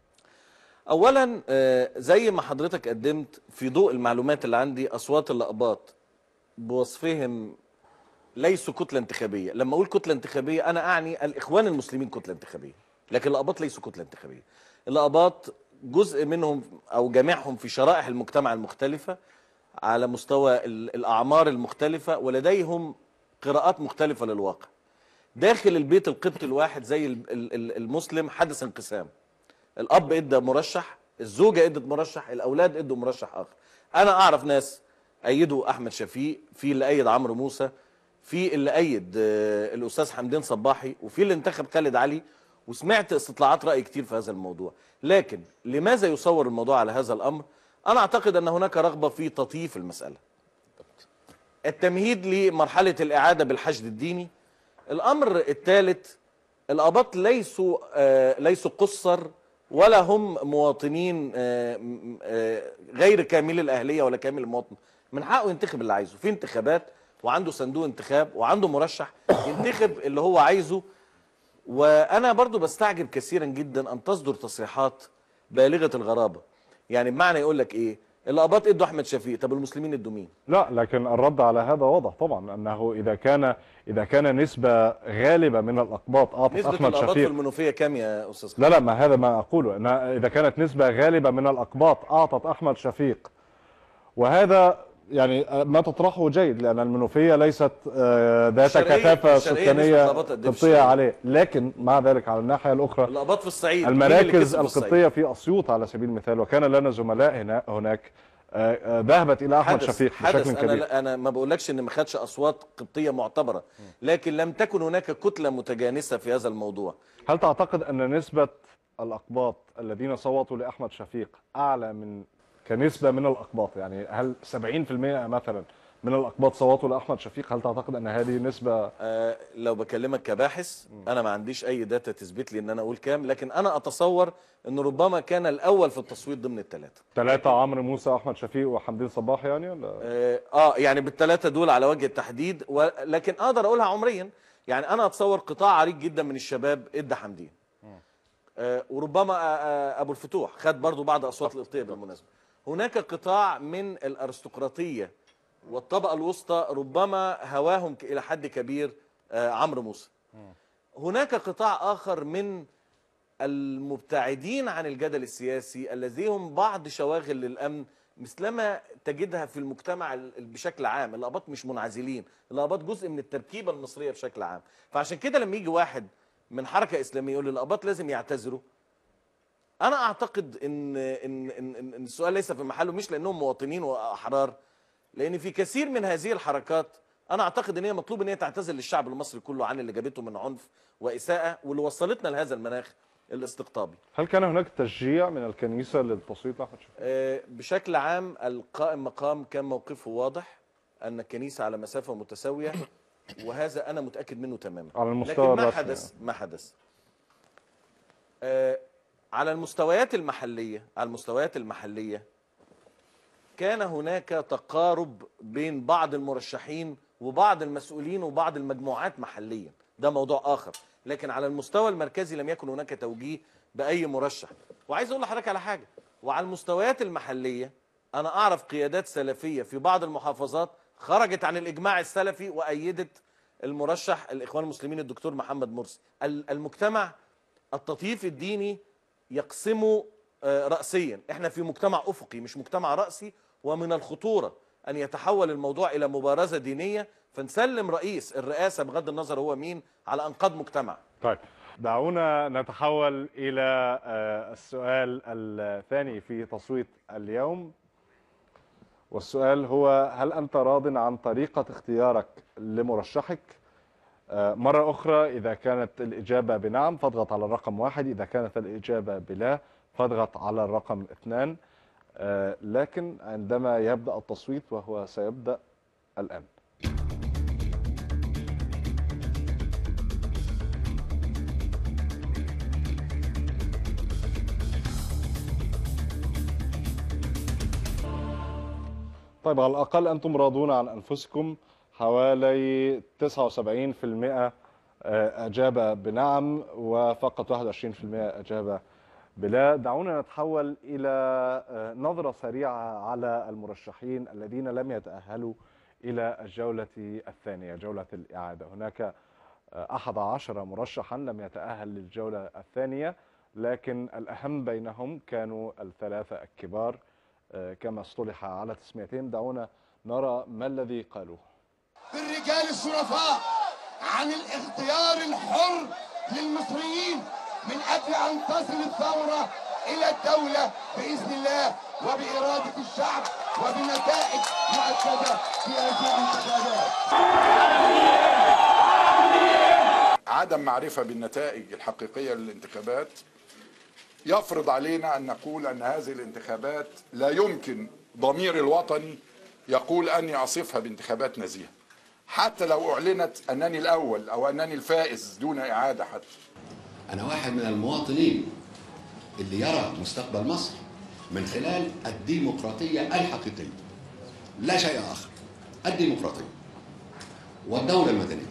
اولا آه، زي ما حضرتك قدمت في ضوء المعلومات اللي عندي، اصوات الاقباط بوصفهم ليسوا كتله انتخابيه. لما اقول كتله انتخابيه انا اعني الاخوان المسلمين كتله انتخابيه، لكن الاقباط ليسوا كتله انتخابيه. الاقباط جزء منهم او جميعهم في شرائح المجتمع المختلفه على مستوى ال- الاعمار المختلفه، ولديهم قراءات مختلفه للواقع. داخل البيت القبطي الواحد زي ال- ال- ال- المسلم حدث انقسام. الاب ادى مرشح، الزوجه ادت مرشح، الاولاد ادوا مرشح اخر. انا اعرف ناس ايدوا احمد شفيق، في اللي ايد عمرو موسى، في اللي ايد آه، الاستاذ حمدين صباحي، وفي اللي انتخب خالد علي، وسمعت استطلاعات راي كتير في هذا الموضوع. لكن لماذا يصور الموضوع على هذا الامر؟ انا اعتقد ان هناك رغبه في تطييف المساله، التمهيد لمرحله الاعاده بالحشد الديني. الامر الثالث، الاباط ليسوا آه ليسوا قصر ولا هم مواطنين آه آه غير كامل الاهليه ولا كامل المواطن، من حقه ينتخب اللي عايزه في انتخابات، وعنده صندوق انتخاب وعنده مرشح ينتخب اللي هو عايزه. وانا برضو بستعجب كثيرا جدا ان تصدر تصريحات بالغه الغرابه. يعني بمعنى يقول لك ايه، الاباط ادوا احمد شفيق، طب المسلمين ادوا مين؟ لا، لكن الرد على هذا واضح طبعا، انه اذا كان اذا كان نسبه غالبه من الاقباط اعطت نسبه احمد الاباط في شفيق. المنوفيه كام يا استاذ؟ لا لا، ما هذا ما اقوله، ان اذا كانت نسبه غالبه من الاقباط اعطت احمد شفيق، وهذا يعني ما تطرحه جيد، لان المنوفيه ليست آه، ذات الشرقية- كثافه الشرقية سكانيه نسبة الأقباط قد إيه في قبطيه الشرقية؟ عليه. لكن مع ذلك على الناحيه الاخرى الاباط في الصعيد، مين اللي المراكز كسب في الصعيد؟ القبطيه في اسيوط على سبيل المثال، وكان لنا زملاء هنا هناك آه، آه، ذهبت الى احمد حدث شفيق حدث بشكل كبير. انا انا ما بقولكش ان ما خدش اصوات قبطيه معتبره، لكن لم تكن هناك كتله متجانسه في هذا الموضوع. هل تعتقد ان نسبه الاقباط الذين صوتوا لاحمد شفيق اعلى من كنسبه من الاقباط؟ يعني هل سبعين في المية مثلا من الاقباط صوتوا لاحمد شفيق؟ هل تعتقد ان هذه نسبه؟ آه لو بكلمك كباحث انا ما عنديش اي داتا تثبت لي ان انا اقول كام، لكن انا اتصور ان ربما كان الاول في التصويت ضمن الثلاثه. ثلاثه، عمرو موسى واحمد شفيق وحمدين صباحي يعني ولا؟ اه, آه يعني بالثلاثه دول على وجه التحديد، ولكن اقدر اقولها عمريا. يعني انا اتصور قطاع عريض جدا من الشباب ادى حمدين. آه، وربما آه، آه، ابو الفتوح خد برضو بعض اصوات القبطيه بالمناسبه. هناك قطاع من الارستقراطيه والطبقه الوسطى ربما هواهم ك- الى حد كبير آه، عمرو موسى. هناك قطاع اخر من المبتعدين عن الجدل السياسي الذين هم بعض شواغل للامن مثلما تجدها في المجتمع ال- بشكل عام. الاباط مش منعزلين، الاباط جزء من التركيبه المصريه بشكل عام. فعشان كده لما يجي واحد من حركه اسلاميه يقول الاباط لازم يعتذروا، انا اعتقد ان ان ان, إن إن السؤال ليس في محله، مش لانهم مواطنين واحرار، لان في كثير من هذه الحركات انا اعتقد ان هي مطلوب ان هي تعتذر للشعب المصري كله عن اللي جابته من عنف واساءه واللي وصلتنا لهذا المناخ الاستقطابي. هل كان هناك تشجيع من الكنيسة للتصويت لأحمد شفيق؟ آه، بشكل عام القائم مقام كان موقفه واضح ان الكنيسه على مسافه متساويه، وهذا انا متاكد منه تماما. على المستوى لكن ما الرسمي حدث ما حدث آه، على المستويات المحليه على المستويات المحليه كان هناك تقارب بين بعض المرشحين وبعض المسؤولين وبعض المجموعات محليا، ده موضوع اخر. لكن على المستوى المركزي لم يكن هناك توجيه باي مرشح. وعايز اقول لحضرتك على حاجه، وعلى المستويات المحليه انا اعرف قيادات سلفيه في بعض المحافظات خرجت عن الاجماع السلفي وايدت المرشح الاخوان المسلمين الدكتور محمد مرسي. ال- المجتمع التطييف الديني يقسمه آه، رأسيا. احنا في مجتمع افقي مش مجتمع رأسي، ومن الخطورة ان يتحول الموضوع الى مبارزة دينية فنسلم رئيس الرئاسة بغض النظر هو مين على انقاض مجتمع. طيب دعونا نتحول إلى آه، السؤال الثاني في تصويت اليوم، والسؤال هو: هل أنت راض عن طريقة اختيارك لمرشحك؟ آه، مرة أخرى، إذا كانت الإجابة بنعم فاضغط على الرقم واحد، إذا كانت الإجابة بلا فاضغط على الرقم اثنان. آه، لكن عندما يبدأ التصويت، وهو سيبدأ الآن. طيب على الأقل أنتم راضون عن أنفسكم، حوالي تسعة وسبعين بالمئة أجاب بنعم وفقط واحد وعشرين بالمئة أجاب بلا. دعونا نتحول إلى نظرة سريعة على المرشحين الذين لم يتأهلوا إلى الجولة الثانية، جولة الإعادة. هناك أحد عشر مرشحا لم يتأهل للجولة الثانية، لكن الأهم بينهم كانوا الثلاثة الكبار كما اصطلح على تسميتهم. دعونا نرى ما الذي قالوه. بالرجال الشرفاء عن الاختيار الحر للمصريين من أجل أن تصل الثورة إلى الدولة بإذن الله وبإرادة الشعب وبنتائج مؤكدة في هذه الانتخابات. عدم معرفة بالنتائج الحقيقية للانتخابات يفرض علينا أن نقول أن هذه الانتخابات لا يمكن ضمير الوطني يقول أني أصفها بانتخابات نزيهة، حتى لو أعلنت أنني الأول أو أنني الفائز دون إعادة. حتى أنا واحد من المواطنين اللي يرى مستقبل مصر من خلال الديمقراطية الحقيقية، لا شيء آخر. الديمقراطية والدولة المدنية.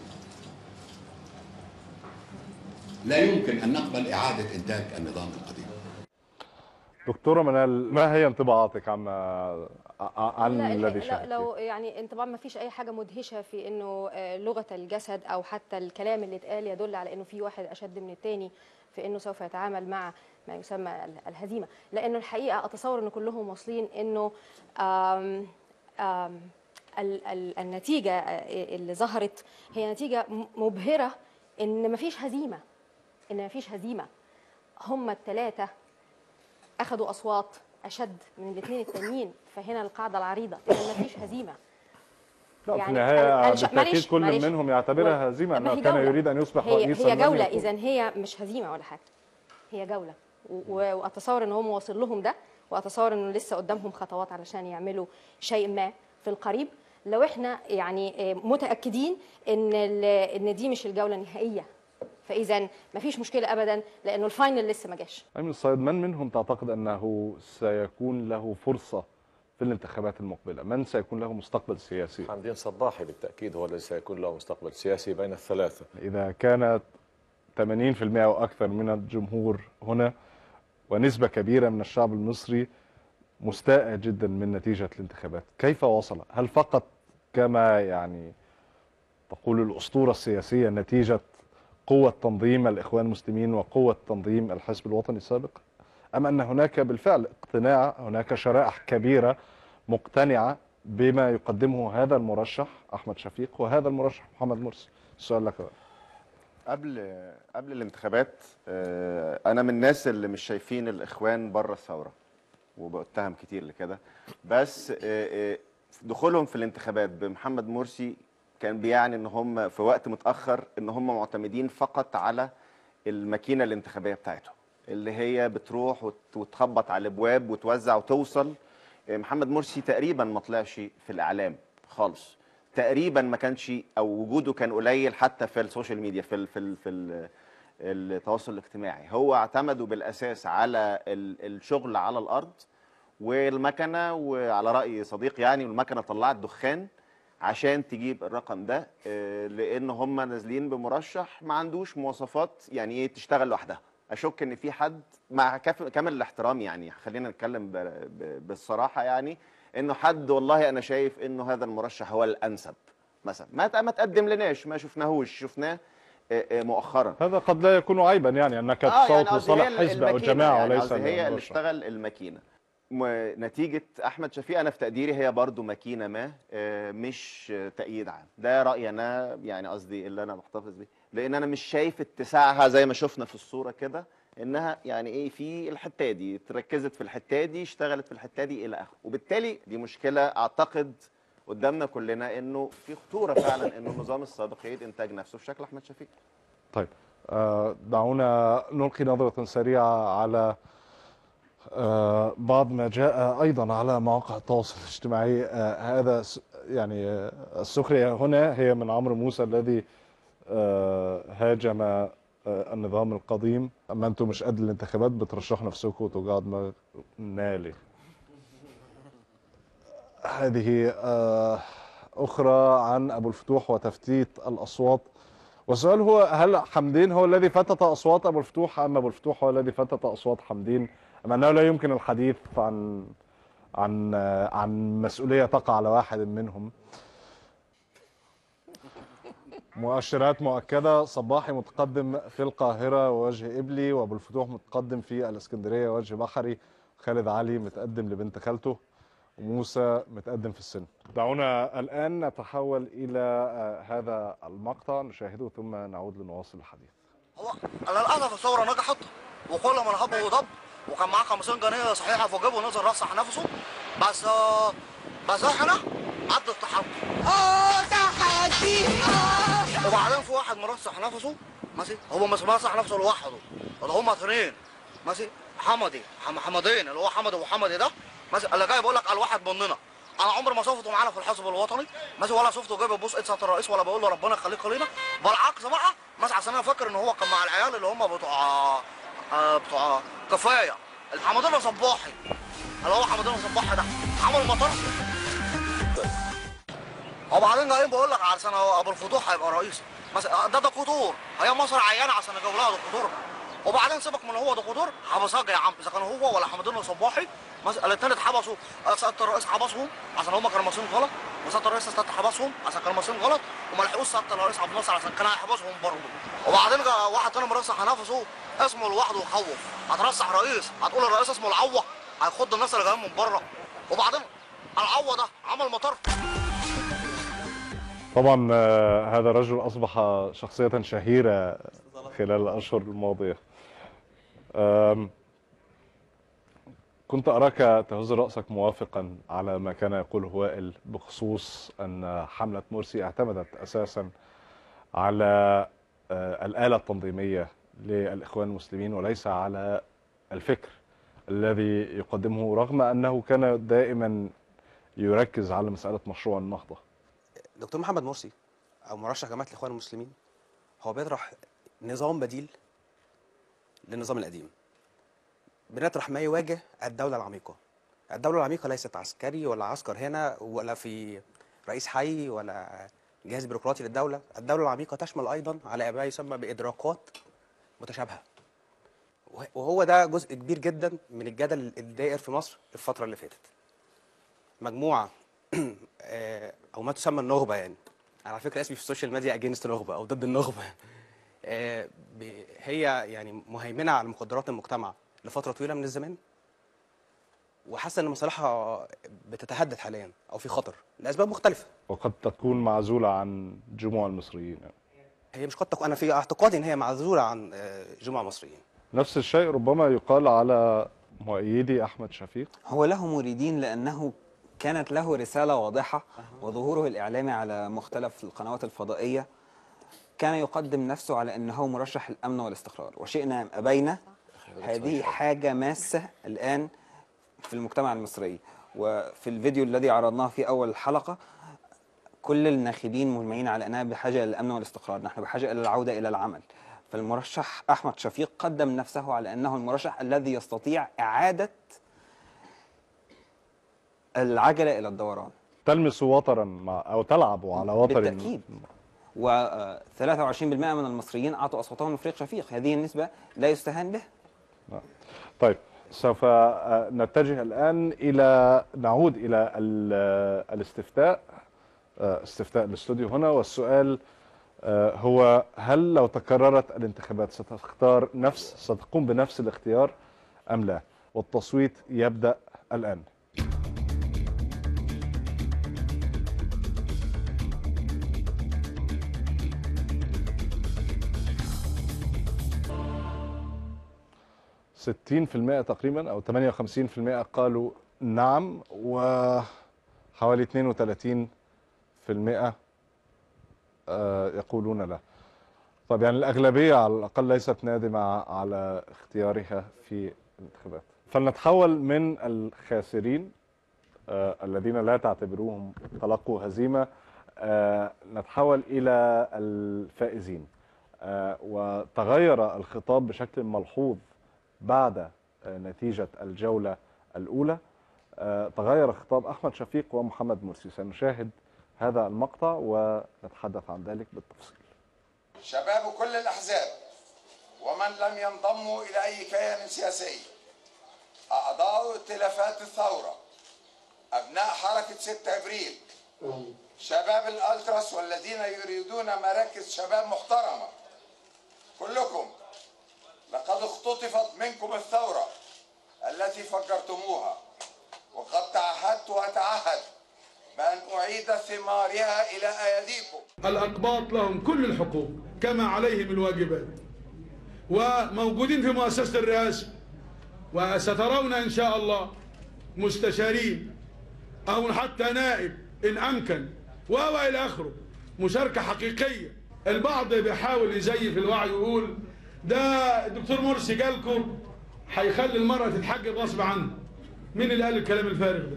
لا يمكن أن نقبل إعادة إنتاج النظام القديم. دكتورة منال، ما هي انطباعاتك عن عن لا الذي لا- شاهدتيه؟ لو يعني انت طبعا ما فيش اي حاجه مدهشه في انه آه، لغه الجسد او حتى الكلام اللي اتقال يدل على انه في واحد اشد من الثاني في انه سوف يتعامل مع ما يسمى ال- الهزيمه، لانه الحقيقه اتصور ان كلهم واصلين انه آم آم ال- ال- النتيجه آه، اللي ظهرت هي نتيجه م- مبهره ان ما فيش هزيمه، ان ما فيش هزيمه. هم الثلاثه اخذوا اصوات اشد من الاثنين التانيين، فهنا القاعده العريضه ان ما فيش هزيمه. لا، في يعني النهاية الش- بالتأكيد معلش- كل معلش. منهم يعتبرها و- هزيمة، ما أنه هي كان جولة. يريد أن يصبح هي رئيسا. هي لم جوله، يكن. اذا هي مش هزيمه ولا حاجه، هي جوله. و- واتصور ان هم واصل لهم ده، واتصور انه لسه قدامهم خطوات علشان يعملوا شيء ما في القريب، لو احنا يعني متاكدين ان ال- ان دي مش الجوله النهائيه. فاذا ما فيش مشكله ابدا، لانه الفاينل لسه ما جاش. أيمن الصيد، من منهم تعتقد أنه سيكون له فرصة في الانتخابات المقبلة؟ من سيكون له مستقبل سياسي؟ حمدين صباحي بالتأكيد هو الذي سيكون له مستقبل سياسي بين الثلاثة. إذا كانت ثمانين بالمئة واكثر من الجمهور هنا ونسبه كبيره من الشعب المصري مستاء جدا من نتيجه الانتخابات. كيف وصل؟ هل فقط كما يعني تقول الاسطوره السياسيه نتيجه قوه تنظيم الاخوان المسلمين وقوه تنظيم الحزب الوطني السابق، ام ان هناك بالفعل اقتناع، هناك شرائح كبيره مقتنعه بما يقدمه هذا المرشح احمد شفيق وهذا المرشح محمد مرسي؟ السؤال لك بقى. قبل قبل الانتخابات آه، انا من الناس اللي مش شايفين الاخوان بره الثوره وبتهم كتير لكده، بس آه، آه، دخولهم في الانتخابات بمحمد مرسي كان بيعني ان هم في وقت متاخر ان هم معتمدين فقط على الماكينه الانتخابيه بتاعتهم اللي هي بتروح وت- وتخبط على الابواب وتوزع وتوصل. آه، محمد مرسي تقريبا ما طلعش في الاعلام خالص، تقريبا ما كانش او وجوده كان قليل حتى في السوشيال ميديا في ال في ال في ال التواصل الاجتماعي. هو اعتمدوا بالاساس على ال- الشغل على الارض والمكنه، وعلى راي صديق يعني المكنه طلعت دخان عشان تجيب الرقم ده، آه، لان هم نازلين بمرشح ما عندوش مواصفات يعني ايه تشتغل لوحدها. اشك ان في حد مع كف- كامل الاحترام يعني خلينا نتكلم ب- ب- بالصراحه يعني انه حد والله انا شايف انه هذا المرشح هو الانسب مثلا ما ما تقدم لناش، ما شفناهوش، شفناه آه، آه، مؤخرا. هذا قد لا يكون عيبا يعني انك اه يعني تصوت قصدي هي لصالح حزب او الماكينة، جماعه يعني وليس قصدي هي اللي المرشح. اشتغل الماكينه. م- نتيجه احمد شفيق انا في تقديري هي برضو ماكينه ما، آه، مش آه، تأييد عام. ده رايي انا يعني قصدي اللي انا بحتفظ بيه، لان انا مش شايف اتساعها زي ما شفنا في الصوره كده انها يعني ايه في الحته دي تركزت في الحته دي اشتغلت في الحته دي الى اخره، وبالتالي دي مشكله اعتقد قدامنا كلنا انه في خطوره فعلا انه النظام السابق يعيد انتاج نفسه في شكل احمد شفيق. طيب آه، دعونا نلقي نظرة سريعة على آه، بعض ما جاء أيضا على مواقع التواصل الاجتماعي. آه، هذا س- يعني آه، السخرية هنا هي من عمرو موسى الذي آه، هاجم آه، النظام القديم. أما أنتم مش قد الانتخابات بترشحوا نفسكم وتوجعوا دماغ نالي. هذه آه، أخرى عن أبو الفتوح وتفتيت الأصوات. والسؤال هو هل حمدين هو الذي فتت أصوات أبو الفتوح أم أبو الفتوح هو الذي فتت أصوات حمدين؟ أم أنه لا يمكن الحديث عن عن آه، عن مسؤولية تقع على واحد منهم؟ مؤشرات مؤكدة: صباحي متقدم في القاهرة ووجه إبلي، وأبو الفتوح متقدم في الإسكندرية ووجه بحري، خالد علي متقدم لبنت خالته، وموسى متقدم في السن. دعونا الآن نتحول إلى آه، هذا المقطع نشاهده ثم نعود لنواصل الحديث. للاسف الثوره نجحت وكل من هب وضب وكان معاه خمسين جنيه صحيحه في جيبه ونزل رصح نفسه، بس بس احنا قد التحدي. اه تحدي. وبعدين في واحد مرصح نفسه ماشي، هو مش مرصح نفسه لوحده، ده هما اثنين ماشي، حمدي حم- حمدين اللي هو حمدي وحمدي ده ماشي، اللي جاي بيقول لك قال واحد مننا. انا عمري ما شفته معانا في الحزب الوطني ماشي، ولا شفته جاي بيبوس ايد سياده الرئيس ولا بقول له ربنا يخليك لينا، بالعكس بقى ماشي، عشان انا فاكر ان هو كان مع العيال اللي هم بتوع آه، بتوع كفايه حمدان صباحي، اللي هو حمدان صباحي ده عمل مطر. وبعدين جايين بقول لك عشان ابو الفتوح هيبقى رئيس مثلا، ده ده قطور، هي مصر عيانه عشان يجيبوا لها دكتور. وبعدين سيبك من هو دكتور حبساجة يا عم، اذا كان هو ولا حمدان صباحي مثلا الاثنين اتحبسوا، سياده الرئيس حبسهم عشان هم كانوا ماشيين غلط، وسياده الرئيس استاذ حبسهم عشان كانوا ماشيين غلط، وما لحقوش سياده الرئيس عبد الناصر عشان كان هيحبسهم برضه. وبعدين جا واحد تاني مرشح نفسه اسمه لوحده يخوف، هترشح رئيس هتقول الرئيس اسمه العوه هيخض الناس اللي جايين من بره. وبعدين العوه ده عمل مطر. طبعا آه، هذا الرجل أصبح شخصية شهيرة خلال الأشهر الماضية. آم، كنت أراك تهز رأسك موافقا على ما كان يقوله وائل بخصوص أن حملة مرسي اعتمدت أساسا على آه، الآلة التنظيمية للإخوان المسلمين وليس على الفكر الذي يقدمه، رغم أنه كان دائما يركز على مسألة مشروع النهضة. دكتور محمد مرسي او مرشح جماعه الاخوان المسلمين هو بيطرح نظام بديل للنظام القديم، بنطرح ما يواجه الدوله العميقه. الدوله العميقه ليست عسكري ولا عسكر هنا ولا في رئيس حي ولا جهاز بيروقراطي للدوله، الدوله العميقه تشمل ايضا على ما يسمى بادراكات متشابهه، وهو ده جزء كبير جدا من الجدل الدائر في مصر الفتره اللي فاتت. مجموعه او ما تسمى النخبه، يعني على فكره اسمي في السوشيال ميديا اجينست النخبه او ضد النخبه، هي يعني مهيمنه على مخدرات المجتمع لفتره طويله من الزمان، وحاسه ان مصالحها بتتهدد حاليا او في خطر لاسباب مختلفه، وقد تكون معزوله عن جموع المصريين. هي مش قد تكون، انا في اعتقادي ان هي معزوله عن جموع المصريين. نفس الشيء ربما يقال على مؤيدي احمد شفيق. هو له مريدين لانه كانت له رساله واضحه، وظهوره الاعلامي على مختلف القنوات الفضائيه كان يقدم نفسه على انه مرشح الامن والاستقرار، وشئنا ام ابينا هذه حاجه ماسه الان في المجتمع المصري. وفي الفيديو الذي عرضناه في اول الحلقه كل الناخبين مجمعين على اننا بحاجه للامن والاستقرار، نحن بحاجه الى العوده الى العمل. فالمرشح احمد شفيق قدم نفسه على انه المرشح الذي يستطيع اعاده العجله الى الدوران. تلمس وترا مع او تلعب على وتر. بالتاكيد. و ثلاثة وعشرين بالمئة من المصريين اعطوا اصواتهم لفريق شفيق، هذه النسبه لا يستهان بها. طيب سوف نتجه الآن إلى نعود إلى الاستفتاء، استفتاء الاستوديو هنا، والسؤال هو هل لو تكررت الانتخابات ستختار نفس ستقوم بنفس الاختيار أم لا؟ والتصويت يبدأ الآن. ستين بالمئة تقريبا أو ثمانية وخمسين بالمئة قالوا نعم، وحوالي اثنين وثلاثين بالمئة يقولون لا. طب يعني الأغلبية على الأقل ليست نادمة على اختيارها في الانتخابات. فلنتحول من الخاسرين الذين لا تعتبروهم تلقوا هزيمة، نتحول إلى الفائزين. وتغير الخطاب بشكل ملحوظ بعد نتيجة الجولة الأولى. تغير خطاب أحمد شفيق ومحمد مرسي. سنشاهد هذا المقطع ونتحدث عن ذلك بالتفصيل. شباب كل الأحزاب ومن لم ينضموا إلى أي كيان سياسي، أعضاء ائتلافات الثورة، أبناء حركة ستة أبريل، شباب الألتراس والذين يريدون مراكز شباب محترمة، كلكم لقد اختطفت منكم الثورة التي فجرتموها، وقد تعهدت وأتعهد بأن أعيد ثمارها إلى أيديكم. الأقباط لهم كل الحقوق كما عليهم الواجبات، وموجودين في مؤسسة الرئاسة، وسترون إن شاء الله مستشارين أو حتى نائب إن أمكن وإلى آخره، مشاركة حقيقية. البعض بيحاول يزيف الوعي ويقول ده الدكتور مرسي جالكم هيخلي المرأة تتحجب غصب عنها. مين اللي قال الكلام الفارغ ده؟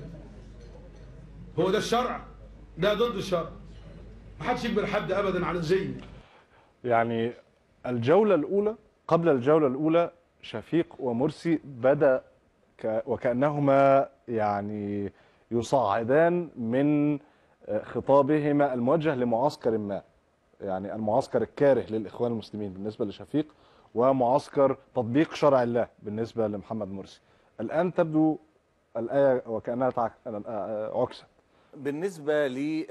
هو ده الشرع؟ ده ضد الشرع. محدش يجبر حد ابدا على الزي. يعني الجولة الأولى، قبل الجولة الأولى شفيق ومرسي بدا وكأنهما يعني يصعدان من خطابهما الموجه لمعسكر ما، يعني المعسكر الكاره للإخوان المسلمين بالنسبة لشفيق، ومعسكر تطبيق شرع الله بالنسبة لمحمد مرسي. الآن تبدو الآية وكأنها عكست. بالنسبة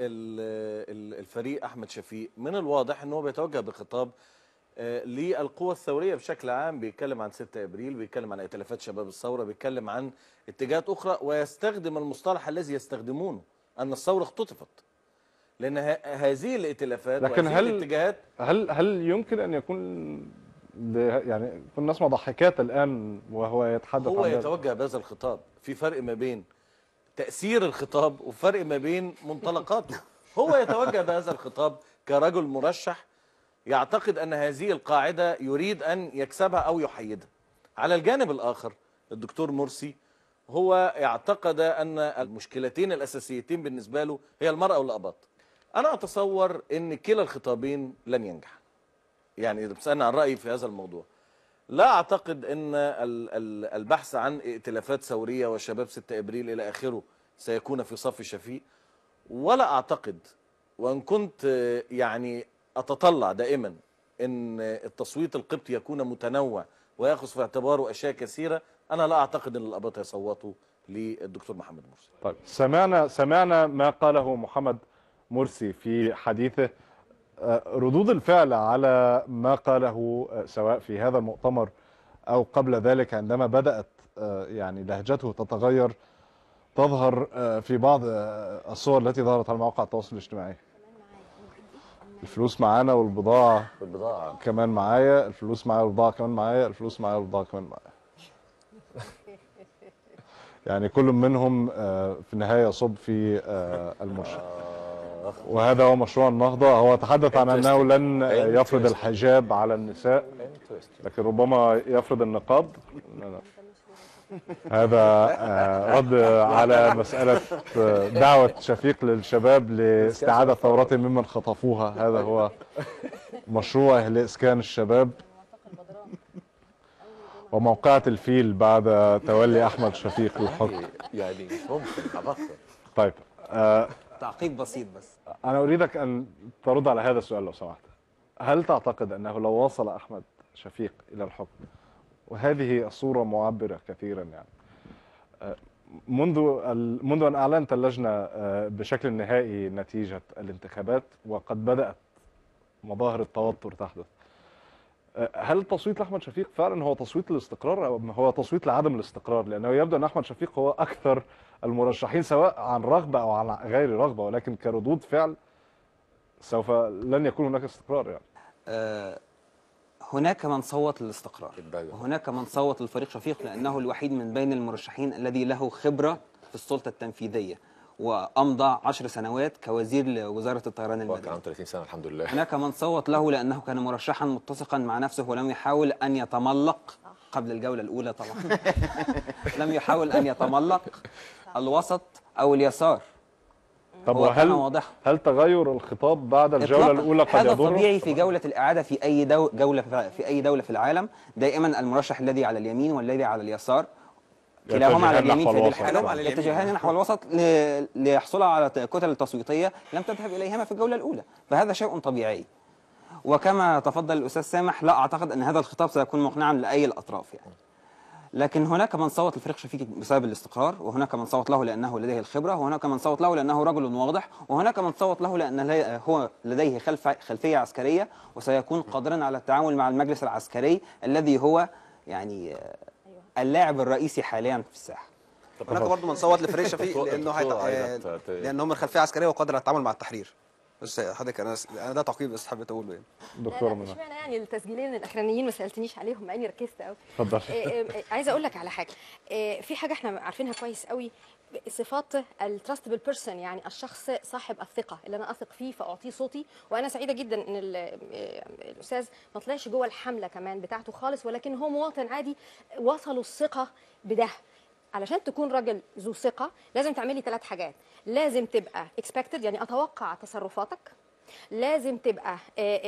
للفريق أحمد شفيق من الواضح أنه بيتوجه بخطاب للقوى الثورية بشكل عام، بيتكلم عن ستة أبريل، بيتكلم عن ائتلافات شباب الثورة، بيتكلم عن اتجاهات أخرى، ويستخدم المصطلح الذي يستخدمونه أن الثورة اختطفت، لأن هذه الائتلافات لكن وهذه هل الاتجاهات هل هل يمكن أن يكون يعني كنا نسمع ضحكات الآن وهو يتحدث هو عن يتوجه بهذا الخطاب؟ في فرق ما بين تأثير الخطاب وفرق ما بين منطلقاته. هو يتوجه بهذا الخطاب كرجل مرشح يعتقد أن هذه القاعدة يريد أن يكسبها أو يحيدها. على الجانب الآخر الدكتور مرسي هو يعتقد أن المشكلتين الأساسيتين بالنسبة له هي المرأة والأباط. أنا أتصور أن كلا الخطابين لن ينجح. يعني إذا بتسألني عن رأيي في هذا الموضوع، لا أعتقد أن البحث عن ائتلافات ثورية وشباب ستة أبريل إلى آخره سيكون في صف شفيق، ولا أعتقد، وإن كنت يعني أتطلع دائما ان التصويت القبطي يكون متنوع وياخذ في اعتباره اشياء كثيره، انا لا اعتقد ان الاباط يصوتوا للدكتور محمد مرسي. طيب سمعنا سمعنا ما قاله محمد مرسي في حديثه. ردود الفعل على ما قاله سواء في هذا المؤتمر او قبل ذلك عندما بدأت يعني لهجته تتغير تظهر في بعض الصور التي ظهرت على مواقع التواصل الاجتماعي. الفلوس معانا والبضاعة البضاعة كمان معايا، الفلوس معايا والبضاعة كمان معايا، الفلوس معايا والبضاعة كمان معايا. يعني كل منهم في النهاية يصب في المرشد. وهذا هو مشروع النهضة. هو تحدث عن أنه لن يفرض الحجاب على النساء لكن ربما يفرض النقاب. هذا رد على مسألة دعوة شفيق للشباب لاستعادة ثورتهم ممن خطفوها. هذا هو مشروعه لإسكان الشباب. وموقعة الفيل بعد تولي أحمد شفيق الحكم. يعني مش ممكن أبطل. طيب آه تعقيب بسيط بس. أنا أريدك أن ترد على هذا السؤال لو سمحت. هل تعتقد أنه لو وصل أحمد شفيق إلى الحكم، وهذه الصورة معبرة كثيرا يعني، منذ منذ أن أعلنت اللجنة بشكل نهائي نتيجة الانتخابات وقد بدأت مظاهر التوتر تحدث، هل التصويت لأحمد شفيق فعلا هو تصويت للاستقرار أو هو تصويت لعدم الاستقرار؟ لأنه يبدو أن أحمد شفيق هو أكثر المرشحين سواء عن رغبة أو عن غير رغبة، ولكن كردود فعل سوف لن يكون هناك استقرار يعني. أه هناك من صوت للاستقرار، وهناك من صوت للفريق شفيق لأنه الوحيد من بين المرشحين الذي له خبرة في السلطة التنفيذية وأمضى عشر سنوات كوزير لوزارة الطيران المدني. كان عنده ثلاثين سنة الحمد لله. هناك من صوت له لأنه كان مرشحا متسقا مع نفسه ولم يحاول أن يتملق قبل الجولة الأولى طبعا. لم يحاول أن يتملق الوسط أو اليسار. طب وهل هل تغير الخطاب بعد الجولة الأولى قد هذا يضر؟ طبيعي في جولة الإعادة في أي دو جولة في أي دولة في العالم. دائما المرشح الذي على اليمين والذي على اليسار كلاهما على اليمين في هذه الحالة يتجهان نحو الوسط ليحصل على كتل تصويتية لم تذهب إليهما في الجولة الأولى، فهذا شيء طبيعي. وكما تفضل الأستاذ سامح، لا أعتقد أن هذا الخطاب سيكون مقنعا لأي الأطراف يعني. لكن هناك من صوت لفريق شفيق بسبب الاستقرار، وهناك من صوت له لأنه لديه الخبرة، وهناك من صوت له لأنه رجل واضح، وهناك من صوت له لأن هو لديه خلفية عسكرية وسيكون قادرا على التعامل مع المجلس العسكري الذي هو يعني اللاعب الرئيسي حاليا في الساحة. هناك برضه من صوت لفريق شفيق لأنه هيت... لأنه من خلفية عسكرية وقادر على التعامل مع التحرير. بس حضرتك انا انا ده تعقيب بس حبيت اقوله يعني. دكتوره منى اشمعنى يعني التسجيلين الاخرانيين ما سالتنيش عليهم مع اني ركزت قوي. اتفضلي. عايزه اقول لك على حاجه، في حاجه احنا عارفينها كويس قوي، صفات التراستبل بيرسون، يعني الشخص صاحب الثقه اللي انا اثق فيه فاعطيه صوتي. وانا سعيده جدا ان الاستاذ ما طلعش جوه الحمله كمان بتاعته خالص، ولكن هو مواطن عادي وصلوا الثقه بده. علشان تكون راجل ذو ثقه لازم تعملي ثلاث حاجات، لازم تبقى expected يعني اتوقع تصرفاتك، لازم تبقى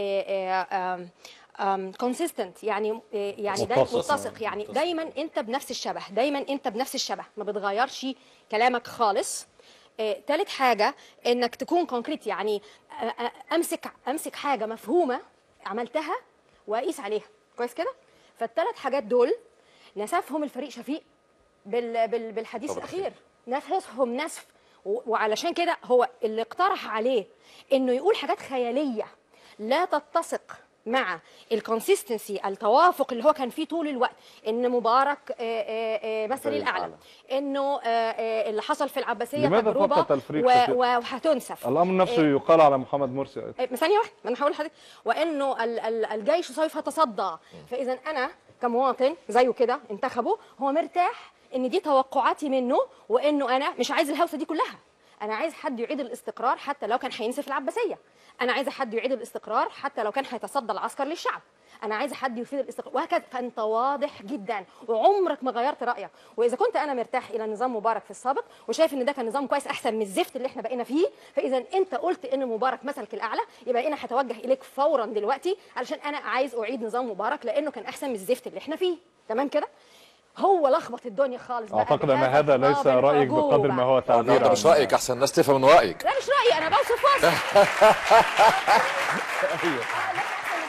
كونسيستنت يعني يعني دايما متسق، يعني دايما انت بنفس الشبه، دايما انت بنفس الشبه ما بتغيرش كلامك خالص. ثالث حاجه انك تكون كونكريت، يعني امسك امسك حاجه مفهومه عملتها واقيس عليها كويس كده. فالثلاث حاجات دول نسفهم الفريق شفيق بال بال بالحديث طبعا. الاخير نفسهم نسف، وعلشان كده هو اللي اقترح عليه انه يقول حاجات خياليه لا تتسق مع الكونسيستنسي التوافق اللي هو كان فيه طول الوقت، ان مبارك مثلي الاعلى، انه اللي حصل في العباسيه تجربه وهتنسف. الامر نفسه يقال على محمد مرسي. ثانيه واحده ما انا هقول لحضرتك، وانه الجيش سوف يتصدى. فاذا انا كمواطن زيه كده انتخبه، هو مرتاح ان دي توقعاتي منه، وانه انا مش عايز الهوسه دي كلها. انا عايز حد يعيد الاستقرار حتى لو كان هينسف العباسيه، انا عايزه حد يعيد الاستقرار حتى لو كان هيتصدى العسكر للشعب، انا عايزه حد يفيد الاستقرار وهكذا. فانت واضح جدا وعمرك ما غيرت رايك. واذا كنت انا مرتاح الى نظام مبارك في السابق وشايف ان ده كان نظام كويس احسن من الزفت اللي احنا بقينا فيه، فاذا انت قلت ان مبارك مثلك الاعلى، يبقى انا هتوجه اليك فورا دلوقتي علشان انا عايز اعيد نظام مبارك لانه كان احسن من الزفت اللي احنا فيه. تمام كده؟ هو لخبط الدنيا خالص. اعتقد ان هذا ليس رايك بقدر ما هو تعبير عنه. مش رايك، احسن الناس تفهم من رايك. لا مش رايي، انا بوصف وصف.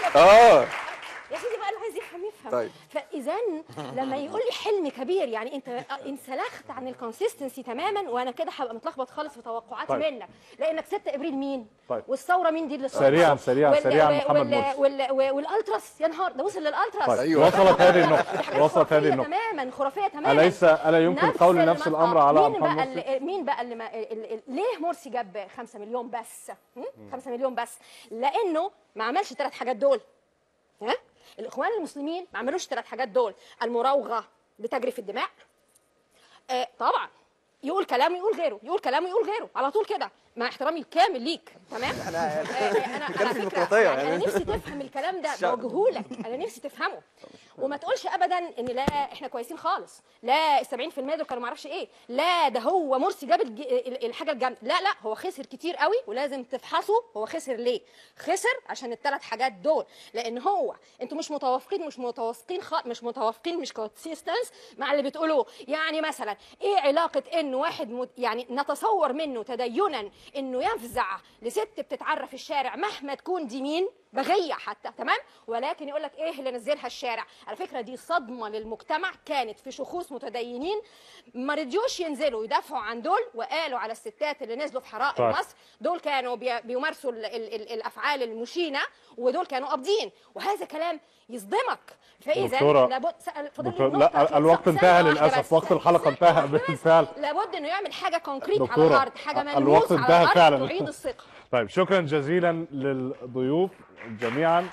اه يا سيدي بقى اللي عايز يفهم يفهم. طيب. فاذا لما يقول لي حلم كبير يعني انت انسلخت عن الكونسيستنسي تماما، وانا كده هبقى متلخبط خالص في توقعاتي طيب. منك، لانك ستة ابريل مين؟ طيب. والثوره مين دي اللي صارت؟ سريعا سريعا وال سريعا وال محمد وال مرسي. وال وال والالتراس، يا نهار ده وصل للالتراس. طيب. أيوة. وصلت هذه النقطة وصلت هذه النقطة تماما خرافيه تماما. أليس ألا يمكن نفس قول نفس الم- الأمر آه، على مين محمد بقى مرسي؟ اللي مين بقى اللي ما ال- ال- ليه مرسي جاب خمسة مليون بس؟ خمسة مليون بس لانه ما عملش ثلاث حاجات دول. ها؟ الاخوان المسلمين ما عملوش ثلاث حاجات دول، المراوغه بتجريف الدماء. آه طبعا يقول كلام ويقول غيره، يقول كلام ويقول غيره على طول كده، مع احترامي الكامل ليك. تمام؟ انا آه انا بتكلم على في فكره الديمقراطية يعني يعني. انا نفسي تفهم الكلام ده، الشعب. بوجههولك، انا نفسي تفهمه. وما تقولش ابدا ان لا احنا كويسين خالص، لا ال سبعين في المية دول كانوا ما اعرفش ايه، لا ده هو مرسي جاب الج- ال- الحاجه الجامده، لا لا هو خسر كتير قوي، ولازم تفحصوا هو خسر ليه. خسر عشان الثلاث حاجات دول، لان هو انتوا مش متوافقين مش متوافقين خ... مش متوافقين مش كونسيستنس مع اللي بتقولوه. يعني مثلا ايه علاقه انه واحد مت... يعني نتصور منه تدينا انه يفزع لست بتتعرى في الشارع مهما تكون دي مين بغيه حتى، تمام؟ ولكن يقول لك ايه اللي نزلها الشارع. على فكره دي صدمه للمجتمع كانت في شخوص متدينين ما رضيوش ينزلوا يدافعوا عن دول، وقالوا على الستات اللي نزلوا في حرائق طيب. مصر دول كانوا بي- بيمارسوا ال ال ال الافعال المشينه، ودول كانوا قابضين، وهذا كلام يصدمك. فاذا دكتورة، لابد سأل- فاضل لي دكتور نقطة لا في- الوقت ثانية انتهى واحدة للأسف، بس. وقت الحلقة انتهى بالفعل. لابد انه يعمل حاجه كونكريت على دكتورة، الارض، حاجه الوقت ملموس على انتهى الارض فعلا. تعيد الثقه. طيب شكرا جزيلا للضيوف جميعا.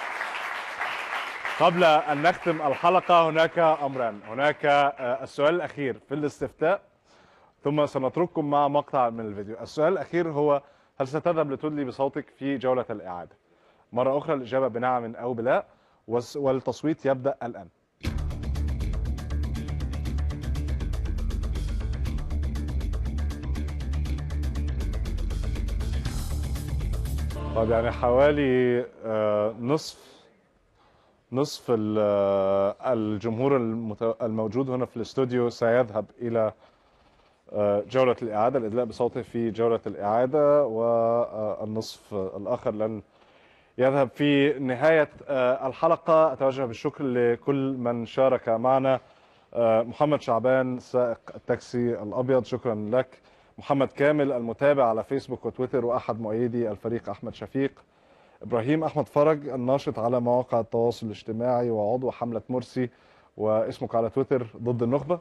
قبل أن نختم الحلقة هناك أمران، هناك آه، السؤال الأخير في الاستفتاء، ثم سنترككم مع مقطع من الفيديو. السؤال الأخير هو: هل ستذهب لتدلي بصوتك في جولة الإعادة؟ مرة أخرى الإجابة بنعم أو بلا، والس- والتصويت يبدأ الآن. طيب يعني حوالي آه، نصف نصف ال- آه، الجمهور المت- الموجود هنا في الاستوديو سيذهب إلى آه، جولة الإعادة، الإدلاء بصوته في جولة الإعادة، والنصف الآخر لن يذهب. في نهاية آه، الحلقة أتوجه بالشكر لكل من شارك معنا. آه، محمد شعبان سائق التاكسي الأبيض، شكرا لك. محمد كامل المتابع على فيسبوك وتويتر وأحد مؤيدي الفريق أحمد شفيق. إبراهيم أحمد فرج الناشط على مواقع التواصل الاجتماعي وعضو حملة مرسي واسمك على تويتر ضد النخبة.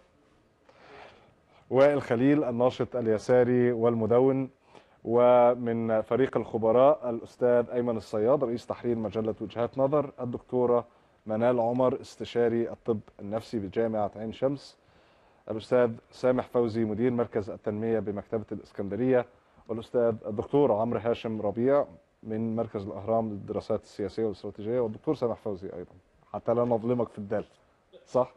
وائل خليل الناشط اليساري والمدون. ومن فريق الخبراء الأستاذ أيمن الصياد رئيس تحرير مجلة وجهات نظر، الدكتورة منال عمر استشاري الطب النفسي بجامعة عين شمس، الأستاذ سامح فوزي مدير مركز التنمية بمكتبة الإسكندرية، والأستاذ الدكتور عمرو هاشم ربيع من مركز الأهرام للدراسات السياسية والاستراتيجية، والدكتور سامح فوزي أيضا، حتى لا نظلمك في الدال، صح؟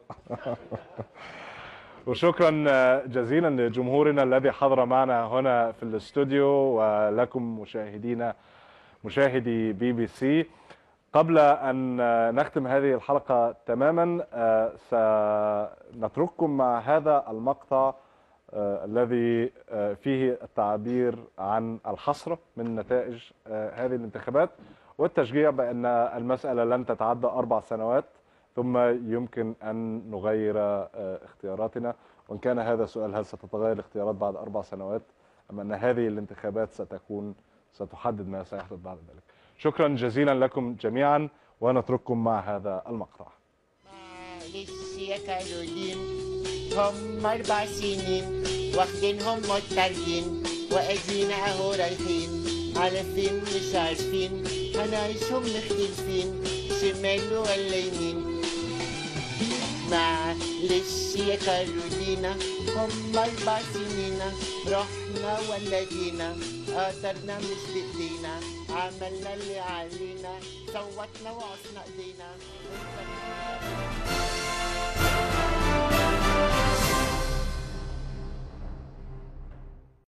وشكرا جزيلا لجمهورنا الذي حضر معنا هنا في الاستوديو، ولكم مشاهدينا مشاهدي بي بي سي. قبل أن نختم هذه الحلقة تماما سنترككم مع هذا المقطع الذي فيه التعبير عن الحسرة من نتائج هذه الانتخابات والتشجيع بأن المسألة لن تتعدى أربع سنوات ثم يمكن أن نغير اختياراتنا. وإن كان هذا سؤال هل ستتغير الاختيارات بعد أربع سنوات أم أن هذه الانتخابات ستكون ستحدد ما سيحدث بعد ذلك. شكرا جزيلا لكم جميعا ونترككم مع هذا المقطع. معلش يا كارولين هم أربع سنين واخدينهم مضطرين وأدينا أهو رايحين على فين مش عارفين هنعيشهم مختلفين شمال ولا يمين. معلش يا كارولينا هم أربع سنين رحنا ولا جينا قدرنا مش بإيدينا عملنا اللي علينا صوتنا وعصنا إيدينا.